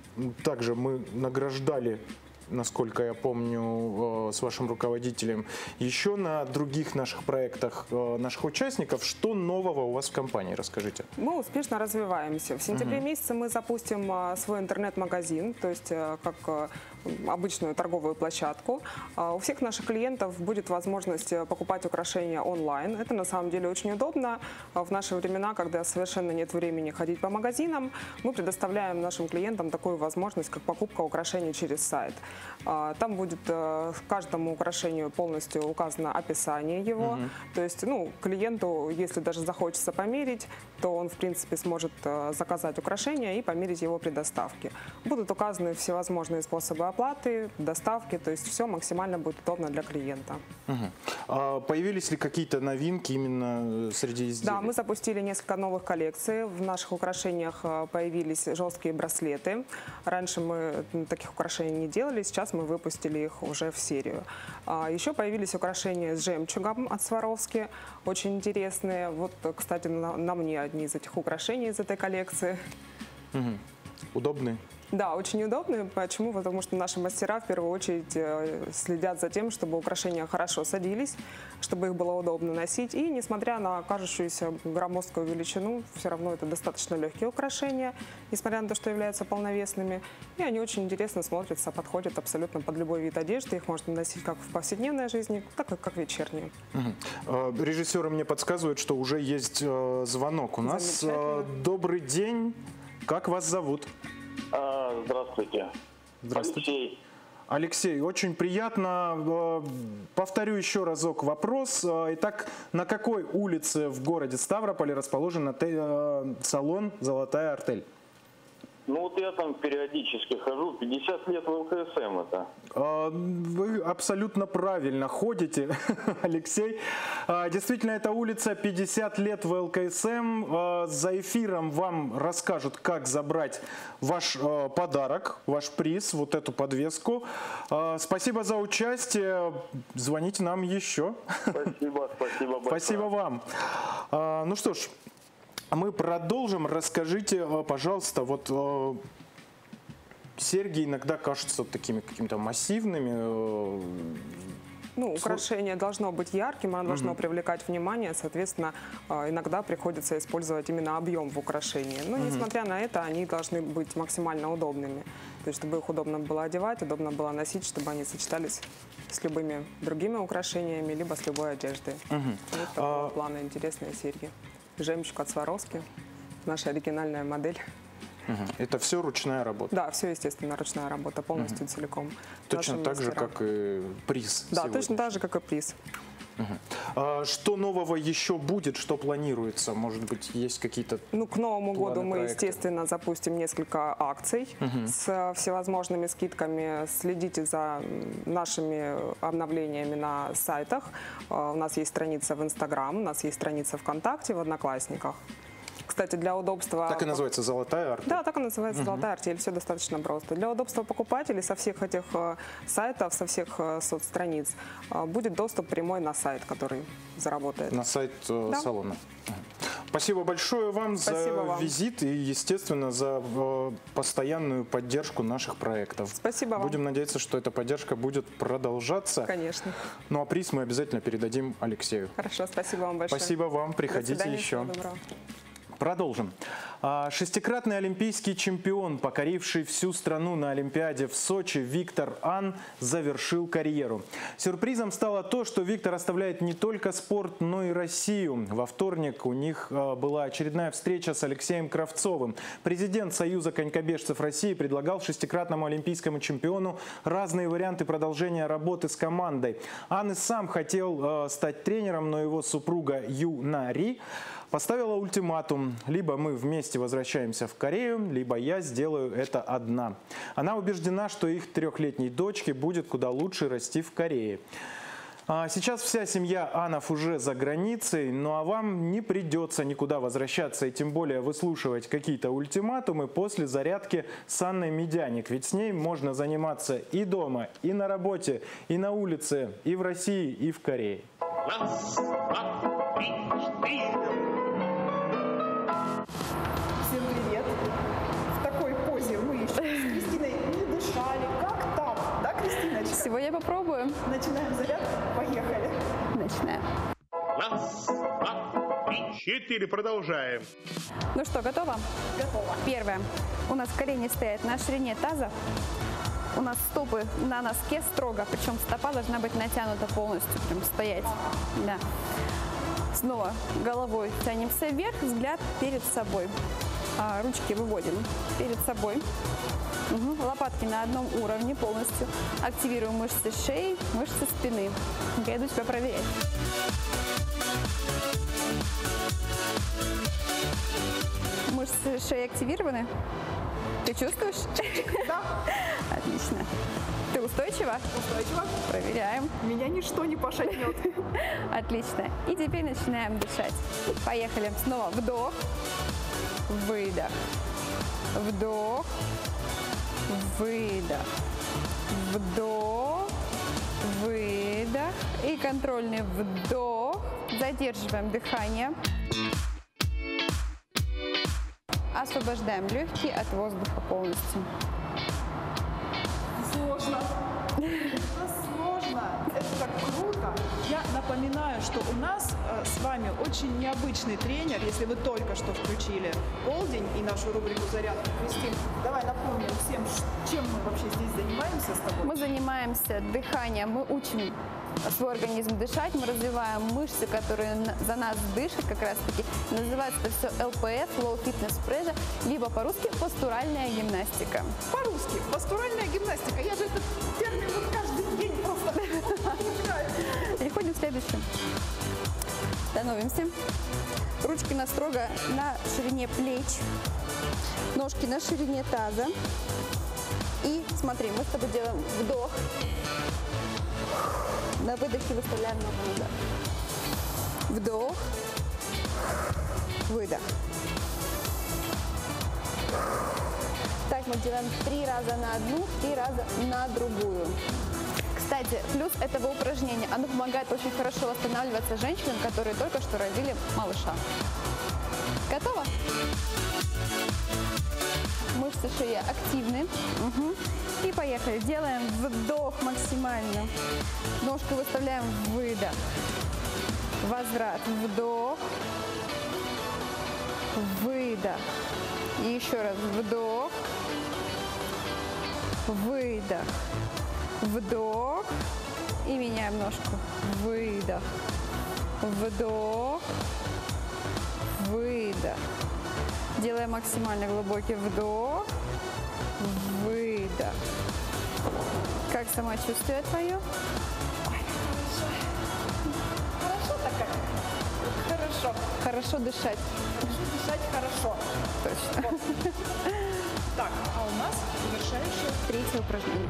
также мы награждали, насколько я помню, с вашим руководителем, еще на других наших проектах наших участников. Что нового у вас в компании? Расскажите. Мы успешно развиваемся. В сентябре угу. месяце мы запустим свой интернет-магазин, то есть как обычную торговую площадку. У всех наших клиентов будет возможность покупать украшения онлайн. Это на самом деле очень удобно. В наши времена, когда совершенно нет времени ходить по магазинам, мы предоставляем нашим клиентам такую возможность, как покупка украшений через сайт. Там будет к каждому украшению полностью указано описание его. Угу. То есть, ну, клиенту, если даже захочется померить, то он, в принципе, сможет заказать украшение и померить его при доставке. Будут указаны всевозможные способы оплаты, доставки, то есть все максимально будет удобно для клиента. Угу. А появились ли какие-то новинки именно среди изделий? Да, мы запустили несколько новых коллекций. В наших украшениях появились жесткие браслеты. Раньше мы таких украшений не делали, сейчас мы выпустили их уже в серию. Еще появились украшения с жемчугом от Сваровски, очень интересные. Вот, кстати, на, на мне одни из этих украшений из этой коллекции. Угу. Удобные? Да, очень удобные. Почему? Потому что наши мастера в первую очередь следят за тем, чтобы украшения хорошо садились, чтобы их было удобно носить. И несмотря на кажущуюся громоздкую величину, все равно это достаточно легкие украшения, несмотря на то, что являются полновесными. И они очень интересно смотрятся, подходят абсолютно под любой вид одежды. Их можно носить как в повседневной жизни, так и как вечерние. Угу. Режиссеры мне подсказывают, что уже есть звонок у нас. Добрый день. Как вас зовут? Здравствуйте. Здравствуйте. Алексей. Алексей, очень приятно. Повторю еще разок вопрос. Итак, на какой улице в городе Ставрополе расположен салон «Золотая артель»? Ну вот я там периодически хожу, пятьдесят лет в ЛКСМ это. Вы абсолютно правильно ходите, Алексей. Действительно, эта улица пятьдесят лет в ЛКСМ. За эфиром вам расскажут, как забрать ваш подарок, ваш приз, вот эту подвеску. Спасибо за участие. Звоните нам еще. Спасибо, спасибо большое. Спасибо вам. Ну что ж, мы продолжим. Расскажите, пожалуйста, вот э, серьги иногда кажутся такими какими-то массивными. Э, ну, украшение должно быть ярким, оно должно угу. привлекать внимание, соответственно, э, иногда приходится использовать именно объем в украшении. Но, угу. несмотря на это, они должны быть максимально удобными. То есть, чтобы их удобно было одевать, удобно было носить, чтобы они сочетались с любыми другими украшениями, либо с любой одеждой. Угу. Вот такого а... плана интересные серьги. Жемчуг от Сваровски, наша оригинальная модель. Угу. Это все ручная работа? Да, все, естественно, ручная работа, полностью угу. целиком. Точно так же, как и приз Да, сегодня. точно так же, как и приз. Угу. А что нового еще будет, что планируется? Может быть, есть какие-то Ну, к Новому году мы, проекты? естественно, запустим несколько акций Угу. с всевозможными скидками. Следите за нашими обновлениями на сайтах. У нас есть страница в Инстаграм, у нас есть страница ВКонтакте, в Одноклассниках. Кстати, для удобства... Так и называется «Золотая артель». Да, так и называется Угу. «Золотая артель». Все достаточно просто. Для удобства покупателей со всех этих э, сайтов, со всех э, соцстраниц э, будет доступ прямой на сайт, который заработает. На сайт э, Да. салона. Спасибо большое вам Спасибо за вам. визит и, естественно, за э, постоянную поддержку наших проектов. Спасибо вам. Будем надеяться, что эта поддержка будет продолжаться. Конечно. Ну а приз мы обязательно передадим Алексею. Хорошо, спасибо вам большое. Спасибо вам, До приходите свидания, еще. всего доброго. Продолжим. А, Шестикратный олимпийский чемпион, покоривший всю страну на Олимпиаде в Сочи, Виктор Ан завершил карьеру. Сюрпризом стало то, что Виктор оставляет не только спорт, но и Россию. Во вторник у них а, была очередная встреча с Алексеем Кравцовым. Президент Союза конькобежцев России предлагал шестикратному олимпийскому чемпиону разные варианты продолжения работы с командой. Ан и сам хотел а, стать тренером, но его супруга Юнари поставила ультиматум: либо мы вместе возвращаемся в Корею, либо я сделаю это одна. Она убеждена, что их трехлетней дочке будет куда лучше расти в Корее. А сейчас вся семья Анов уже за границей, ну а вам не придется никуда возвращаться и тем более выслушивать какие-то ультиматумы после зарядки с Анной Медяник. Ведь с ней можно заниматься и дома, и на работе, и на улице, и в России, и в Корее. Раз, два, три, четыре. Всем привет! В такой позе мы еще с Кристиной не дышали. Как так? Да, Кристиночка? Сегодня попробую. Начинаем зарядку. Поехали. Начинаем. Раз, два, три, четыре. Продолжаем. Ну что, готово? Готово. Первое. У нас колени стоят на ширине таза. У нас стопы на носке строго, причем стопа должна быть натянута полностью, прям стоять. Да. Снова головой тянемся вверх, взгляд перед собой. А, ручки выводим перед собой. Угу. Лопатки на одном уровне полностью. Активируем мышцы шеи, мышцы спины. Я иду тебя проверять. Мышцы шеи активированы? Ты чувствуешь? Да. Отлично. Ты устойчива? Устойчиво. Проверяем. Меня ничто не пошатнет. Отлично. И теперь начинаем дышать. Поехали. Снова вдох, выдох, вдох, выдох, вдох, выдох. И контрольный вдох. Задерживаем дыхание. Освобождаем легкие от воздуха полностью. Сложно. Это сложно. Это так круто. Я напоминаю, что у нас э, с вами очень необычный тренер, если вы только что включили полдень и нашу рубрику «Зарядка». Кристин, давай напомним всем, чем мы вообще здесь занимаемся с тобой. Мы занимаемся дыханием, мы учим свой организм дышать, мы развиваем мышцы, которые за нас дышат как раз таки. Называется это все эл пэ эф, Low Fitness Pressure, либо по-русски постуральная гимнастика. По-русски постуральная гимнастика. Я же этот термин вот каждый день просто понимаю. Переходим к следующему. Становимся. Ручки на строго на ширине плеч, ножки на ширине таза. И смотри, мы с тобой делаем вдох. На выдохе выставляем ногу назад. Вдох. Выдох. Так мы делаем три раза на одну, три раза на другую. Кстати, плюс этого упражнения, оно помогает очень хорошо восстанавливаться женщинам, которые только что родили малыша. Готово? Мышцы шеи активны. Угу. И поехали. Делаем вдох максимально. Ножку выставляем, выдох. Возврат. Вдох. Выдох. И еще раз. Вдох. Выдох. Вдох. И меняем ножку. Выдох. Вдох. Выдох. Делаем максимально глубокий вдох. Выдох. Как самочувствие твое? Хорошо. Хорошо дышать. Хорошо дышать, хорошо. Точно. Вот. Так, а у нас завершающее третье упражнение.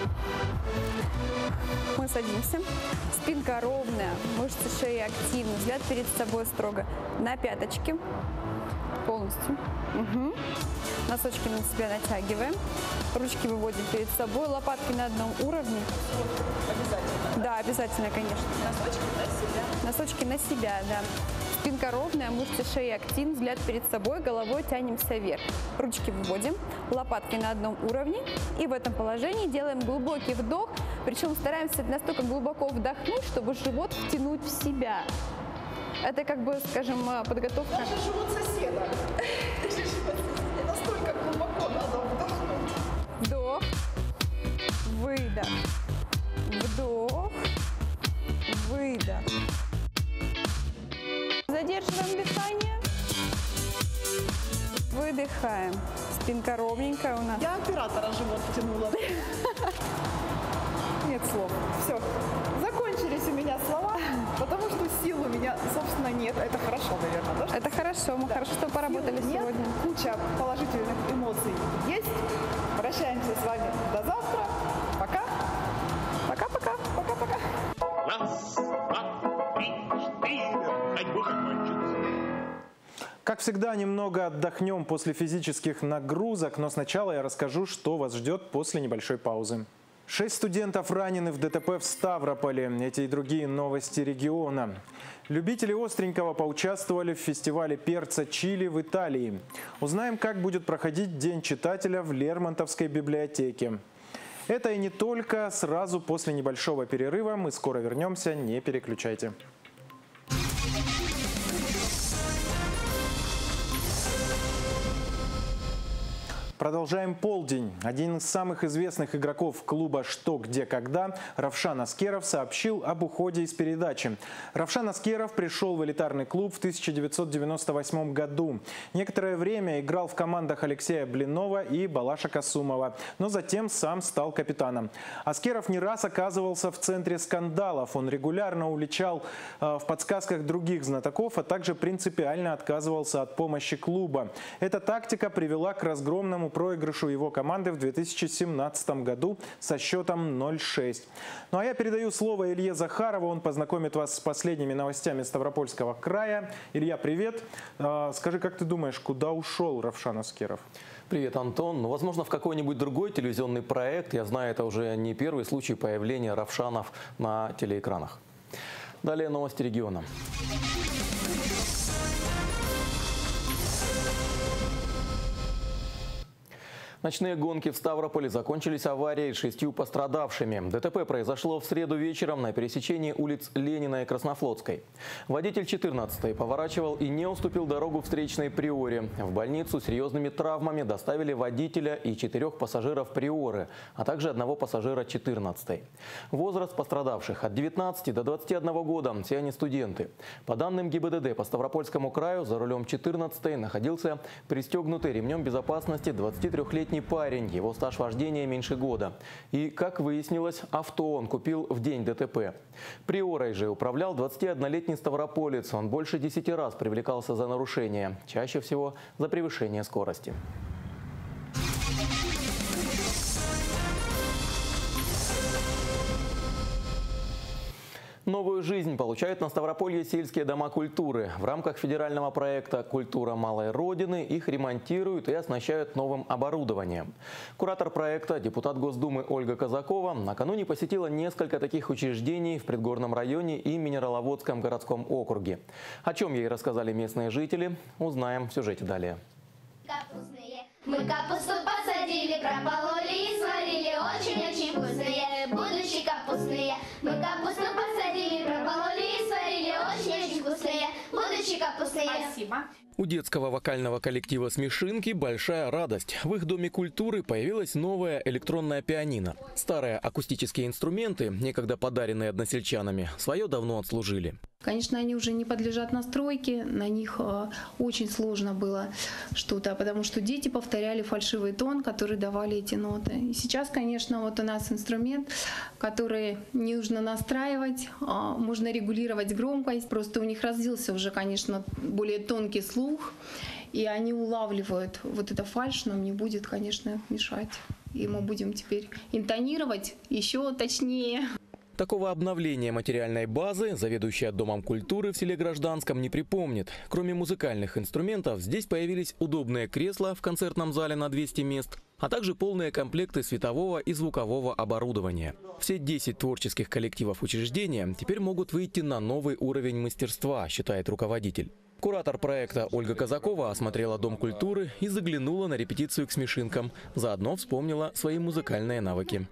Мы садимся. Спинка ровная, мышцы шеи активны, взгляд перед собой строго. На пяточки. Полностью. Угу. Носочки на себя натягиваем. Ручки выводим перед собой. Лопатки на одном уровне. Обязательно. Да, обязательно, конечно. Носочки на себя. Носочки на себя, да. Спинка ровная, мышцы шеи активны, взгляд перед собой, головой тянемся вверх. Ручки выводим, лопатки на одном уровне. И в этом положении делаем глубокий вдох. Причем стараемся настолько глубоко вдохнуть, чтобы живот втянуть в себя. Это как бы, скажем, подготовка. Даже живот соседа. Настолько глубоко надо вдохнуть. Вдох, выдох, вдох, выдох. Задерживаем дыхание. Выдыхаем. Спинка ровненькая у нас. Я оператора живот втянула. Нет слов. Все. Закончились у меня слова, потому что сил у меня, собственно, нет. Это хорошо, наверное, да? Это хорошо. Мы да. хорошо, что поработали сил сегодня. Нет, куча положительных эмоций есть. Прощаемся с вами до завтра. Пока. Пока-пока. Пока-пока. Раз, два, три, четыре. Ходьбу закончится. Как всегда, немного отдохнем после физических нагрузок, но сначала я расскажу, что вас ждет после небольшой паузы. Шесть студентов ранены в ДТП в Ставрополе. Эти и другие новости региона. Любители остренького поучаствовали в фестивале перца чили в Италии. Узнаем, как будет проходить День читателя в Лермонтовской библиотеке. Это и не только. Сразу после небольшого перерыва мы скоро вернемся, не переключайте. Продолжаем полдень. Один из самых известных игроков клуба «Что, где, когда» Равшан Аскеров сообщил об уходе из передачи. Равшан Аскеров пришел в элитарный клуб в тысяча девятьсот девяносто восьмом году. Некоторое время играл в командах Алексея Блинова и Балаша Касумова, но затем сам стал капитаном. Аскеров не раз оказывался в центре скандалов. Он регулярно уличал э, в подсказках других знатоков, а также принципиально отказывался от помощи клуба. Эта тактика привела к разгромному проигрышу его команды в две тысячи семнадцатом году со счетом ноль шесть. Ну а я передаю слово Илье Захарову. Он познакомит вас с последними новостями Ставропольского края. Илья, привет. Скажи, как ты думаешь, куда ушел Равшан Аскеров? Привет, Антон. Ну, возможно, в какой-нибудь другой телевизионный проект. Я знаю, это уже не первый случай появления Равшанов на телеэкранах. Далее новости региона. Ночные гонки в Ставрополе закончились аварией с шестью пострадавшими. ДТП произошло в среду вечером на пересечении улиц Ленина и Краснофлотской. Водитель четырнадцатой поворачивал и не уступил дорогу встречной Приоре. В больницу с серьезными травмами доставили водителя и четырех пассажиров Приоры, а также одного пассажира четырнадцатой. Возраст пострадавших от девятнадцати до двадцати одного года. Все они студенты. По данным ГИБДД по Ставропольскому краю, за рулем четырнадцатой находился пристегнутый ремнем безопасности двадцатитрёхлетний парень, его стаж вождения меньше года. И, как выяснилось, авто он купил в день ДТП. Приорой же управлял двадцатиоднолетний ставрополец. Он больше десяти раз привлекался за нарушение, чаще всего за превышение скорости. Новую жизнь получают на Ставрополье сельские дома культуры. В рамках федерального проекта «Культура малой Родины» их ремонтируют и оснащают новым оборудованием. Куратор проекта, депутат Госдумы Ольга Казакова, накануне посетила несколько таких учреждений в Предгорном районе и Минераловодском городском округе. О чем ей рассказали местные жители, узнаем в сюжете далее. Мы капусту посадили, пропололи и сварили, очень-очень вкусные, будущие капустные. Мы капусту посадили, пропололи и сварили, очень-очень вкусные, будущие капустные. Спасибо. У детского вокального коллектива «Смешинки» большая радость. В их Доме культуры появилась новая электронная пианино. Старые акустические инструменты, некогда подаренные односельчанами, свое давно отслужили. Конечно, они уже не подлежат настройке, на них очень сложно было что-то, потому что дети повторяли фальшивый тон, который давали эти ноты. И сейчас, конечно, вот у нас инструмент, который не нужно настраивать, можно регулировать громкость, просто у них развился уже, конечно, более тонкий слух, и они улавливают вот это фальшь, нам не будет, конечно, мешать. И мы будем теперь интонировать еще точнее. Такого обновления материальной базы заведующая Домом культуры в селе Гражданском не припомнит. Кроме музыкальных инструментов, здесь появились удобные кресла в концертном зале на двести мест, а также полные комплекты светового и звукового оборудования. Все десять творческих коллективов учреждения теперь могут выйти на новый уровень мастерства, считает руководитель. Куратор проекта Ольга Казакова осмотрела Дом культуры и заглянула на репетицию к смешинкам. Заодно вспомнила свои музыкальные навыки.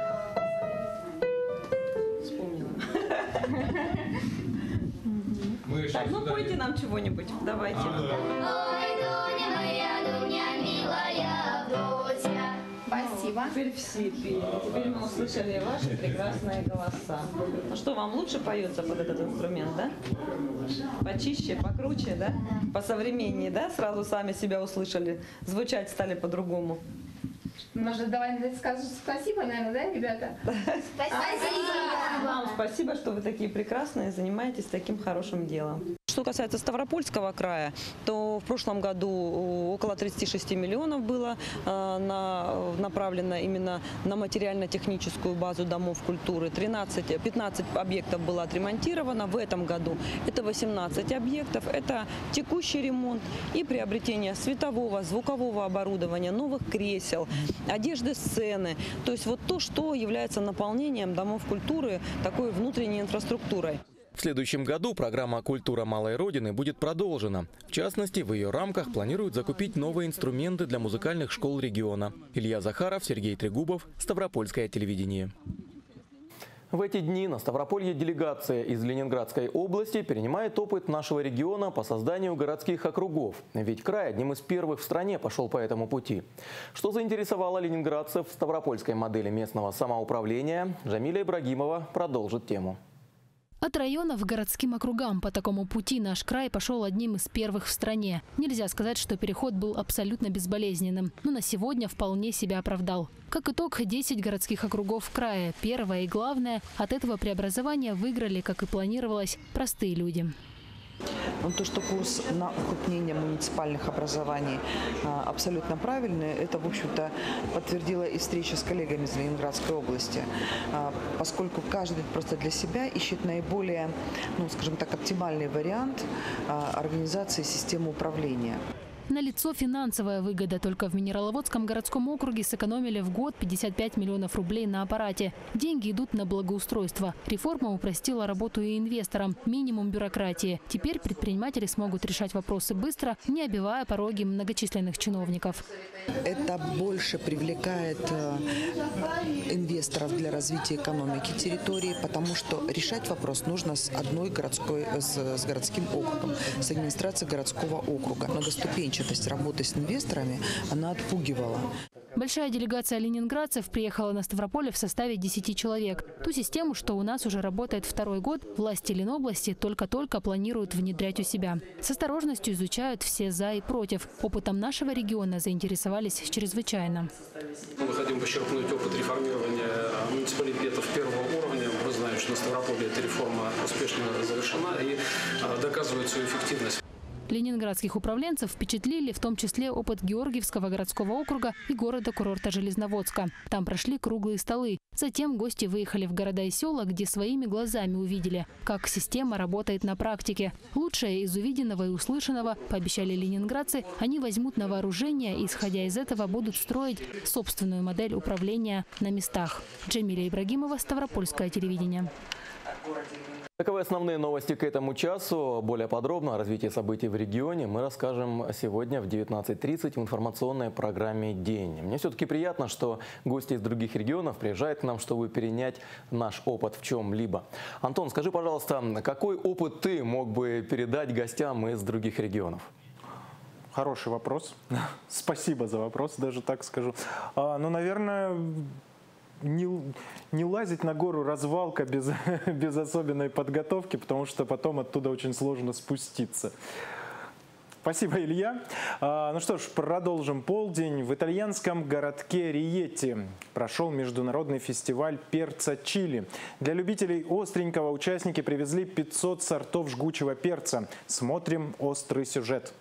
Так, ну пойте нам чего-нибудь, давайте. Ой, Дуня моя, Дуня милая, Дуня. Спасибо. Теперь все пели. Теперь мы услышали ваши прекрасные голоса. Ну что, вам лучше поется под этот инструмент, да? Почище, покруче, да? Посовременнее, да? Сразу сами себя услышали. Звучать стали по-другому. Может, давай скажешь спасибо, наверное, да, ребята? Спасибо. Вам спасибо, что вы такие прекрасные, занимаетесь таким хорошим делом. Что касается Ставропольского края, то в прошлом году около тридцати шести миллионов было э, на, направлено именно на материально-техническую базу домов культуры. тринадцать, пятнадцать объектов было отремонтировано. В этом году это восемнадцать объектов. Это текущий ремонт и приобретение светового, звукового оборудования, новых кресел, одежды сцены. То есть вот то, что является наполнением домов культуры такой внутренней инфраструктурой. В следующем году программа «Культура малой Родины» будет продолжена. В частности, в ее рамках планируют закупить новые инструменты для музыкальных школ региона. Илья Захаров, Сергей Трегубов, Ставропольское телевидение. В эти дни на Ставрополье делегация из Ленинградской области перенимает опыт нашего региона по созданию городских округов. Ведь край одним из первых в стране пошел по этому пути. Что заинтересовало ленинградцев в ставропольской модели местного самоуправления, Джамиля Ибрагимова продолжит тему. От районов к городским округам по такому пути наш край пошел одним из первых в стране. Нельзя сказать, что переход был абсолютно безболезненным, но на сегодня вполне себя оправдал. Как итог, десять городских округов края. Первое и главное, от этого преобразования выиграли, как и планировалось, простые люди. То, что курс на укрупнение муниципальных образований абсолютно правильный, это, в общем-то, подтвердила и встреча с коллегами из Ленинградской области, поскольку каждый просто для себя ищет наиболее, ну, скажем так, оптимальный вариант организации системы управления. Налицо финансовая выгода. Только в Минераловодском городском округе сэкономили в год пятьдесят пять миллионов рублей на аппарате. Деньги идут на благоустройство. Реформа упростила работу и инвесторам. Минимум бюрократии. Теперь предприниматели смогут решать вопросы быстро, не обивая пороги многочисленных чиновников. Это больше привлекает инвесторов для развития экономики территории, потому что решать вопрос нужно с одной городской, с, с городским округом, с администрацией городского округа. Многоступенчатость работы с инвесторами, она отпугивала. Большая делегация ленинградцев приехала на Ставрополе в составе десяти человек. Ту систему, что у нас уже работает второй год, власти Ленобласти только-только планируют внедрять у себя. С осторожностью изучают все «за» и «против». Опытом нашего региона заинтересовались чрезвычайно. Мы хотим почерпнуть опыт реформирования муниципалитетов первого уровня. Мы знаем, что на Ставрополе эта реформа успешно завершена и доказывает свою эффективность. Ленинградских управленцев впечатлили в том числе опыт Георгиевского городского округа и города-курорта Железноводска. Там прошли круглые столы. Затем гости выехали в города и села, где своими глазами увидели, как система работает на практике. Лучшее из увиденного и услышанного, пообещали ленинградцы, они возьмут на вооружение и, исходя из этого, будут строить собственную модель управления на местах. Джамиля Ибрагимова, Ставропольское телевидение. Таковы основные новости к этому часу. Более подробно о развитии событий в регионе мы расскажем сегодня в девятнадцать тридцать в информационной программе «День». Мне все-таки приятно, что гости из других регионов приезжают к нам, чтобы перенять наш опыт в чем-либо. Антон, скажи, пожалуйста, какой опыт ты мог бы передать гостям из других регионов? Хороший вопрос. Спасибо за вопрос, даже так скажу. А, ну, наверное... не, не лазить на гору развалка без, без особенной подготовки, потому что потом оттуда очень сложно спуститься. Спасибо, Илья. А, ну что ж, продолжим полдень. В итальянском городке Риети прошел международный фестиваль перца чили. Для любителей остренького участники привезли пятьсот сортов жгучего перца. Смотрим острый сюжет.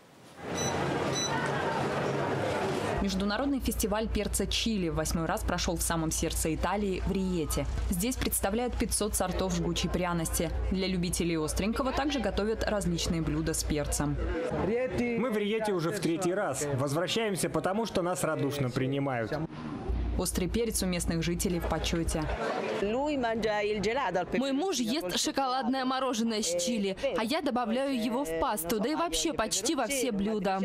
Международный фестиваль перца чили в восьмой раз прошел в самом сердце Италии, в Риете. Здесь представляют пятьсот сортов жгучей пряности. Для любителей остренького также готовят различные блюда с перцем. Мы в Риете уже в третий раз. Возвращаемся, потому что нас радушно принимают. Острый перец у местных жителей в почете. Мой муж ест шоколадное мороженое с чили, а я добавляю его в пасту, да и вообще почти во все блюда.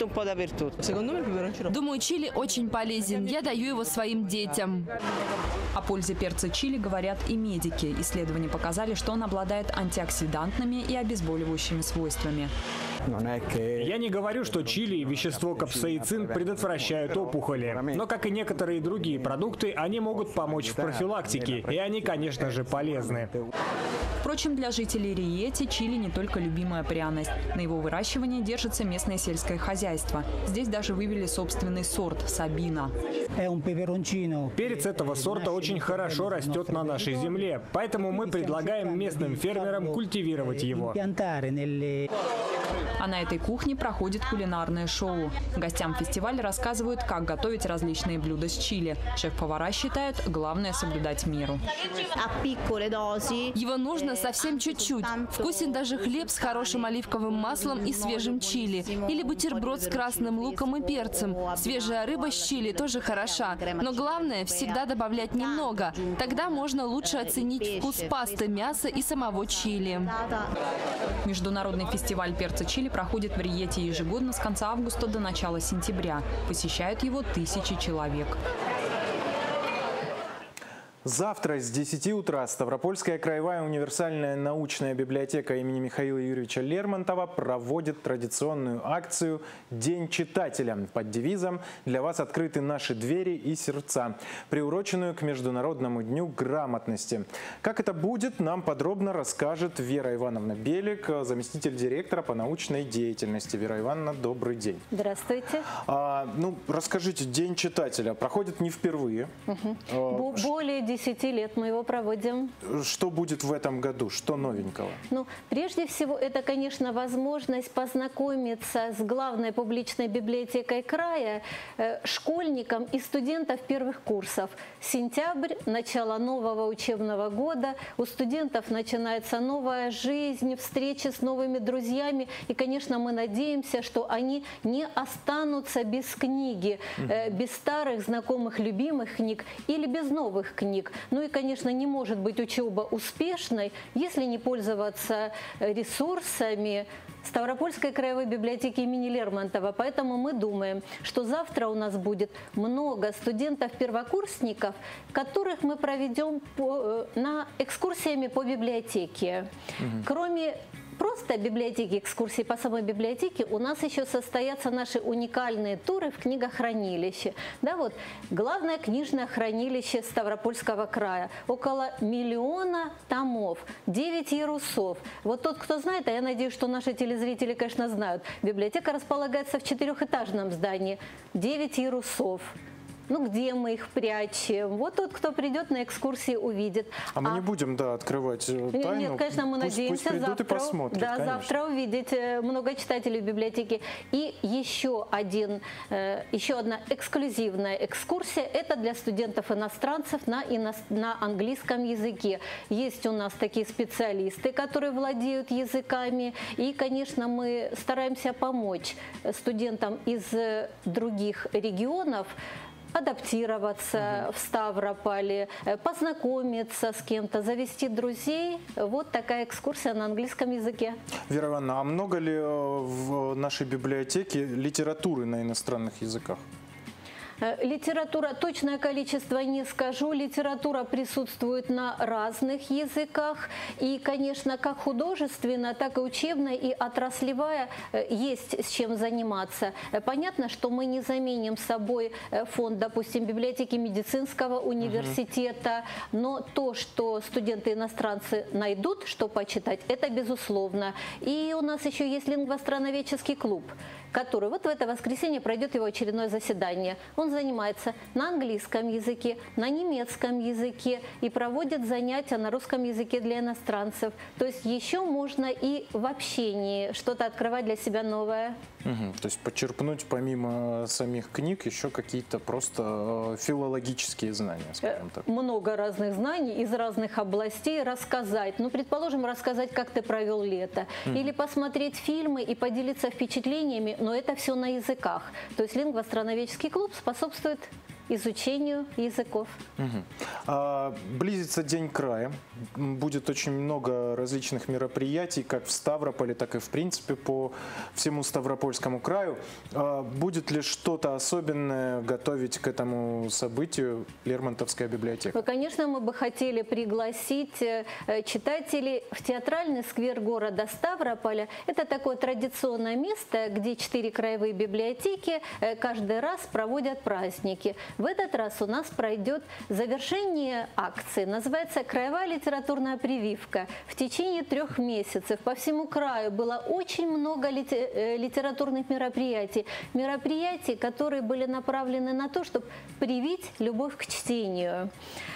Думаю, чили очень полезен. Я даю его своим детям. О пользе перца чили говорят и медики. Исследования показали, что он обладает антиоксидантными и обезболивающими свойствами. Я не говорю, что чили и вещество капсаицин предотвращают опухоли. Но, как и некоторые другие продукты, они могут помочь в профилактике. И они, конечно же, полезны. Впрочем, для жителей Риети чили не только любимая пряность. На его выращивании держится местное сельское хозяйство. Здесь даже вывели собственный сорт – сабина. Перец этого сорта очень хорошо растет на нашей земле. Поэтому мы предлагаем местным фермерам культивировать его. А на этой кухне проходит кулинарное шоу. Гостям фестиваля рассказывают, как готовить различные блюда с чили. Шеф-повара считают, главное соблюдать меру. Его нужно совсем чуть-чуть. Вкусен даже хлеб с хорошим оливковым маслом и свежим чили. Или бутерброд с красным луком и перцем. Свежая рыба с чили тоже хороша. Но главное всегда добавлять немного. Тогда можно лучше оценить вкус пасты, мяса и самого чили. Международный фестиваль перца чили проходит в Риете ежегодно с конца августа до начала сентября. Посещают его тысячи человек. Завтра с десяти утра Ставропольская краевая универсальная научная библиотека имени Михаила Юрьевича Лермонтова проводит традиционную акцию «День читателя» под девизом «Для вас открыты наши двери и сердца», приуроченную к Международному дню грамотности. Как это будет, нам подробно расскажет Вера Ивановна Белик, заместитель директора по научной деятельности. Вера Ивановна, добрый день. Здравствуйте. А, ну, расскажите, День читателя проходит не впервые. Угу. А, Более десяти лет мы его проводим. Что будет в этом году? Что новенького? Ну, прежде всего, это, конечно, возможность познакомиться с главной публичной библиотекой края, э, школьникам и студентам первых курсов. Сентябрь, начало нового учебного года, у студентов начинается новая жизнь, встречи с новыми друзьями. И, конечно, мы надеемся, что они не останутся без книги, э, без старых, знакомых, любимых книг или без новых книг. Ну и, конечно, не может быть учеба успешной, если не пользоваться ресурсами Ставропольской краевой библиотеки имени Лермонтова. Поэтому мы думаем, что завтра у нас будет много студентов-первокурсников, которых мы проведем по, на экскурсиями по библиотеке. Угу. Кроме просто библиотеки, экскурсии по самой библиотеке, у нас еще состоятся наши уникальные туры в книгохранилище. Да, вот, главное книжное хранилище Ставропольского края. Около миллиона томов, девять ярусов. Вот тот, кто знает, а я надеюсь, что наши телезрители, конечно, знают, библиотека располагается в четырехэтажном здании, девять ярусов. Ну, где мы их прячем? Вот тот, кто придет на экскурсии, увидит. А, а мы не будем, да, открывать тайну? Нет, конечно, мы пусть, надеемся пусть завтра, и посмотрят, да, конечно. завтра увидеть много читателей в библиотеке. И еще, один, еще одна эксклюзивная экскурсия. Это для студентов-иностранцев на, на английском языке. Есть у нас такие специалисты, которые владеют языками. И, конечно, мы стараемся помочь студентам из других регионов адаптироваться угу. в Ставрополе, познакомиться с кем-то, завести друзей. Вот такая экскурсия на английском языке. Вера Ивановна, а много ли в нашей библиотеке литературы на иностранных языках? Литература, точное количество не скажу, литература присутствует на разных языках. И, конечно, как художественно, так и учебная и отраслевая есть с чем заниматься. Понятно, что мы не заменим собой фонд, допустим, библиотеки медицинского университета, но то, что студенты-иностранцы найдут, что почитать, это безусловно. И у нас еще есть лингвостроноведческий клуб, который вот в это воскресенье пройдет его очередное заседание. Он занимается на английском языке, на немецком языке и проводит занятия на русском языке для иностранцев. То есть еще можно и в общении что-то открывать для себя новое. Угу. То есть подчерпнуть помимо самих книг еще какие-то просто филологические знания, скажем так. Много разных знаний из разных областей рассказать. Ну, предположим, рассказать, как ты провел лето. Угу. Или посмотреть фильмы и поделиться впечатлениями, но это все на языках. То есть лингвостроноведческий клуб способствует изучению языков. Угу. А, близится День края. Будет очень много различных мероприятий, как в Ставрополе, так и в принципе по всему Ставропольскому краю. А, будет ли что-то особенное готовить к этому событию Лермонтовская библиотека? Конечно, мы бы хотели пригласить читателей в театральный сквер города Ставрополя. Это такое традиционное место, где четыре краевые библиотеки каждый раз проводят праздники. В этот раз у нас пройдет завершение акции. Называется «Краевая литературная прививка». В течение трех месяцев по всему краю было очень много литературных мероприятий. Мероприятий, которые были направлены на то, чтобы привить любовь к чтению.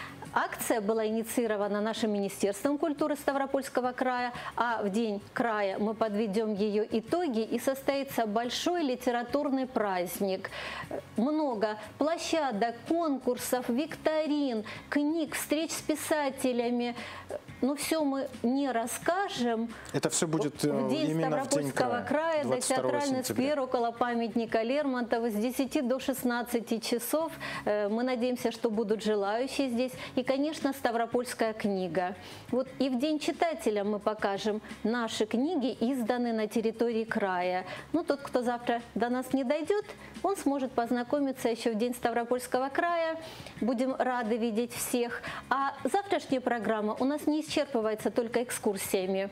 Акция была инициирована нашим Министерством культуры Ставропольского края, а в День края мы подведем ее итоги, и состоится большой литературный праздник. Много площадок, конкурсов, викторин, книг, встреч с писателями. Но все мы не расскажем. Это все будет в день именно в День Ставропольского края, до театральный сквер около памятника Лермонтова с десяти до шестнадцати часов. Мы надеемся, что будут желающие здесь. И, конечно, Ставропольская книга. Вот и в День читателя мы покажем наши книги, изданные на территории края. Ну, тот, кто завтра до нас не дойдет, он сможет познакомиться еще в День Ставропольского края. Будем рады видеть всех. А завтрашняя программа у нас не исчерпывается только экскурсиями.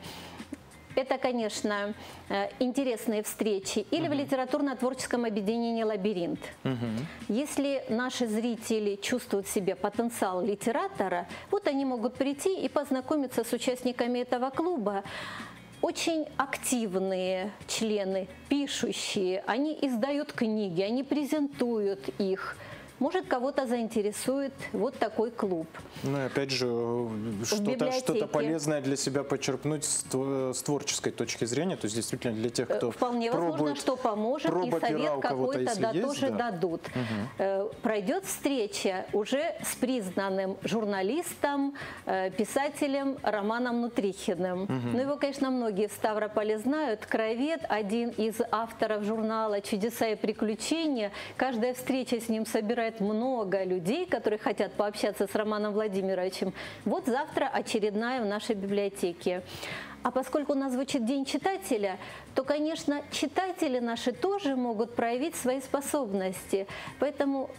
Это, конечно, интересные встречи. Или uh-huh. в литературно-творческом объединении «Лабиринт». Uh-huh. Если наши зрители чувствуют в себе потенциал литератора, вот они могут прийти и познакомиться с участниками этого клуба. Очень активные члены, пишущие, они издают книги, они презентуют их. Может, кого-то заинтересует вот такой клуб. Ну и опять же, что-то что полезное для себя почерпнуть с, с творческой точки зрения. То есть действительно для тех, кто вполне пробует, возможно, что поможет, и совет какой-то да, есть, тоже да. дадут. Угу. Пройдет встреча уже с признанным журналистом, писателем Романом Нутрихиным. Угу. Ну его, конечно, многие в Ставрополе знают. Краевед, один из авторов журнала «Чудеса и приключения». Каждая встреча с ним собирает много людей, которые хотят пообщаться с Романом Владимировичем. Вот завтра очередная в нашей библиотеке. А поскольку у нас звучит День читателя, то, конечно, читатели наши тоже могут проявить свои способности. Поэтому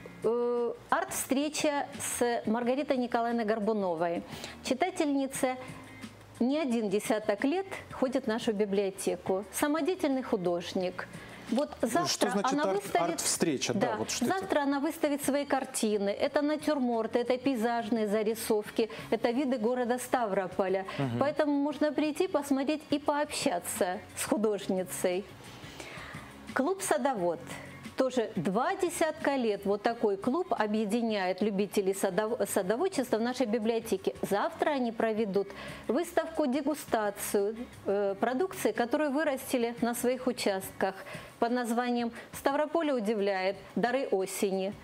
э, арт-встреча с Маргаритой Николаевной Горбуновой. Читательница не один десяток лет ходит в нашу библиотеку. Самодеятельный художник. Вот завтра что значит она арт, выставит, арт-встреча? Да, да, вот что завтра это? она выставит свои картины. Это натюрморты, это пейзажные зарисовки, это виды города Ставрополя. Угу. Поэтому можно прийти, посмотреть и пообщаться с художницей. Клуб «Садовод». Тоже два десятка лет вот такой клуб объединяет любителей садов... садоводчества в нашей библиотеке. Завтра они проведут выставку-дегустацию э, продукции, которую вырастили на своих участках под названием «Ставрополе удивляет. Дары осени».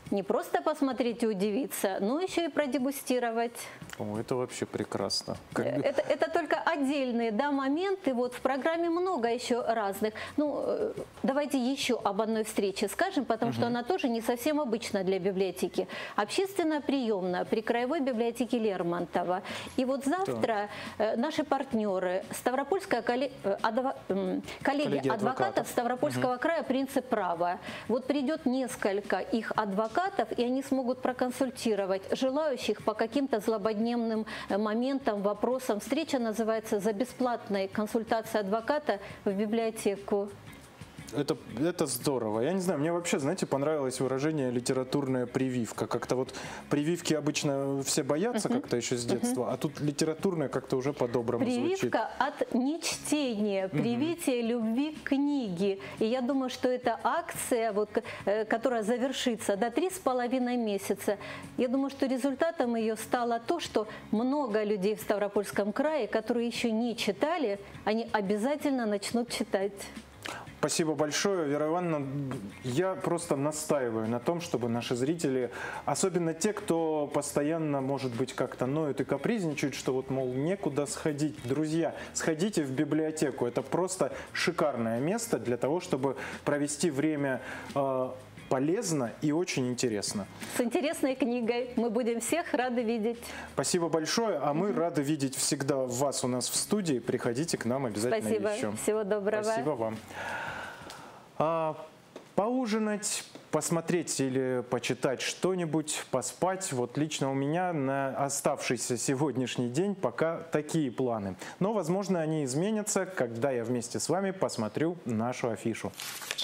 не просто посмотреть и удивиться, но еще и продегустировать. О, это вообще прекрасно. Как... Это, это только отдельные, да, моменты. Вот в программе много еще разных. Ну, давайте еще об одной встрече скажем, потому угу. что она тоже не совсем обычна для библиотеки. Общественная приемная при Краевой библиотеке Лермонтова. И вот завтра да. наши партнеры, Ставропольская коллег... адва... коллегия адвокатов, адвокатов Ставропольского угу. края «Принцип права». Вот придет несколько их адвокатов, и они смогут проконсультировать желающих по каким-то злободневным моментам, вопросам. Встреча называется «За бесплатной консультацией адвоката в библиотеку». Это, это здорово. Я не знаю, мне вообще, знаете, понравилось выражение «литературная прививка». Как-то вот прививки обычно все боятся uh-huh. как-то еще с детства, uh-huh. а тут литературная как-то уже по-доброму звучит. Прививка от нечтения, привитие uh-huh. любви к книге. И я думаю, что эта акция, вот, которая завершится до три с половиной месяца, я думаю, что результатом ее стало то, что много людей в Ставропольском крае, которые еще не читали, они обязательно начнут читать. Спасибо большое, Вера Ивановна. Я просто настаиваю на том, чтобы наши зрители, особенно те, кто постоянно, может быть, как-то ноют и капризничают, что вот, мол, некуда сходить. Друзья, сходите в библиотеку. Это просто шикарное место для того, чтобы провести время э, полезно и очень интересно. С интересной книгой. Мы будем всех рады видеть. Спасибо большое. А мы рады видеть всегда вас у нас в студии. Приходите к нам обязательно Спасибо. еще. Всего доброго. Спасибо вам. А, поужинать, посмотреть или почитать что-нибудь, поспать. Вот лично у меня на оставшийся сегодняшний день пока такие планы. Но, возможно, они изменятся, когда я вместе с вами посмотрю нашу афишу.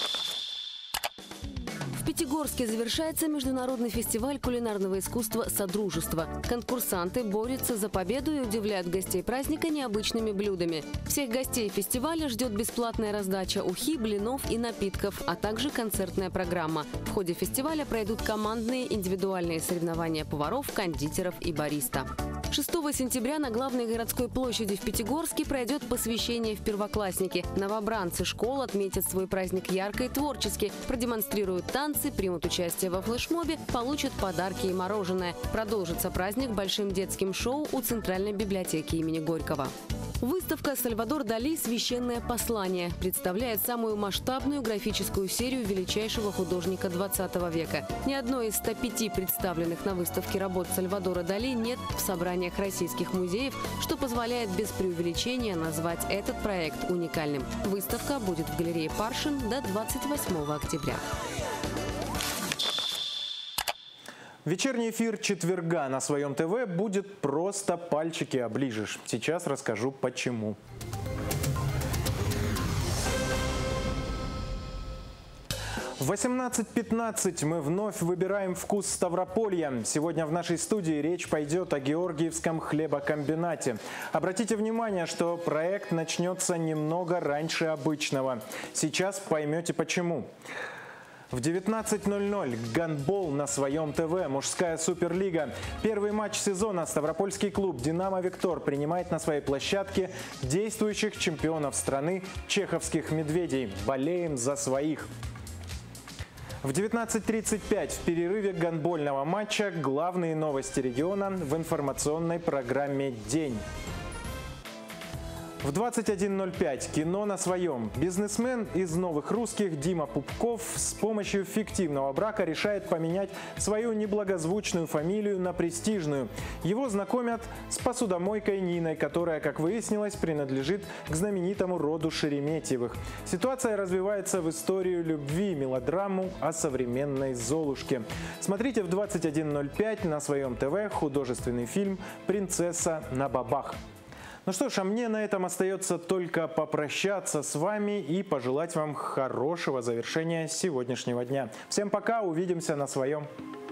В Пятигорске завершается международный фестиваль кулинарного искусства «Содружество». Конкурсанты борются за победу и удивляют гостей праздника необычными блюдами. Всех гостей фестиваля ждет бесплатная раздача ухи, блинов и напитков, а также концертная программа. В ходе фестиваля пройдут командные индивидуальные соревнования поваров, кондитеров и бариста. шестого сентября на главной городской площади в Пятигорске пройдет посвящение в первоклассники. Новобранцы школ отметят свой праздник ярко и творчески, продемонстрируют танцы, примут участие во флешмобе, получат подарки и мороженое. Продолжится праздник большим детским шоу у Центральной библиотеки имени Горького. Выставка «Сальвадор Дали. Священное послание» представляет самую масштабную графическую серию величайшего художника двадцатого века. Ни одной из ста пяти представленных на выставке работ Сальвадора Дали нет в собраниях российских музеев, что позволяет без преувеличения назвать этот проект уникальным. Выставка будет в галерее Паршин до двадцать восьмого октября. Вечерний эфир четверга на своем ТВ будет просто пальчики оближешь. Сейчас расскажу почему. В восемнадцать пятнадцать мы вновь выбираем вкус Ставрополья. Сегодня в нашей студии речь пойдет о Георгиевском хлебокомбинате. Обратите внимание, что проект начнется немного раньше обычного. Сейчас поймете почему. В девятнадцать ноль ноль гандбол на своем ТВ, мужская суперлига. Первый матч сезона Ставропольский клуб «Динамо Виктор» принимает на своей площадке действующих чемпионов страны чеховских «Медведей». Болеем за своих. В девятнадцать тридцать пять в перерыве гандбольного матча главные новости региона в информационной программе «День». В двадцать один ноль пять кино на своем. Бизнесмен из Новых Русских Дима Пупков с помощью фиктивного брака решает поменять свою неблагозвучную фамилию на престижную. Его знакомят с посудомойкой Ниной, которая, как выяснилось, принадлежит к знаменитому роду Шереметьевых. Ситуация развивается в историю любви, мелодраму о современной Золушке. Смотрите в двадцать один ноль пять на своем ТВ художественный фильм «Принцесса на бабах». Ну что ж, а мне на этом остается только попрощаться с вами и пожелать вам хорошего завершения сегодняшнего дня. Всем пока, увидимся на своем.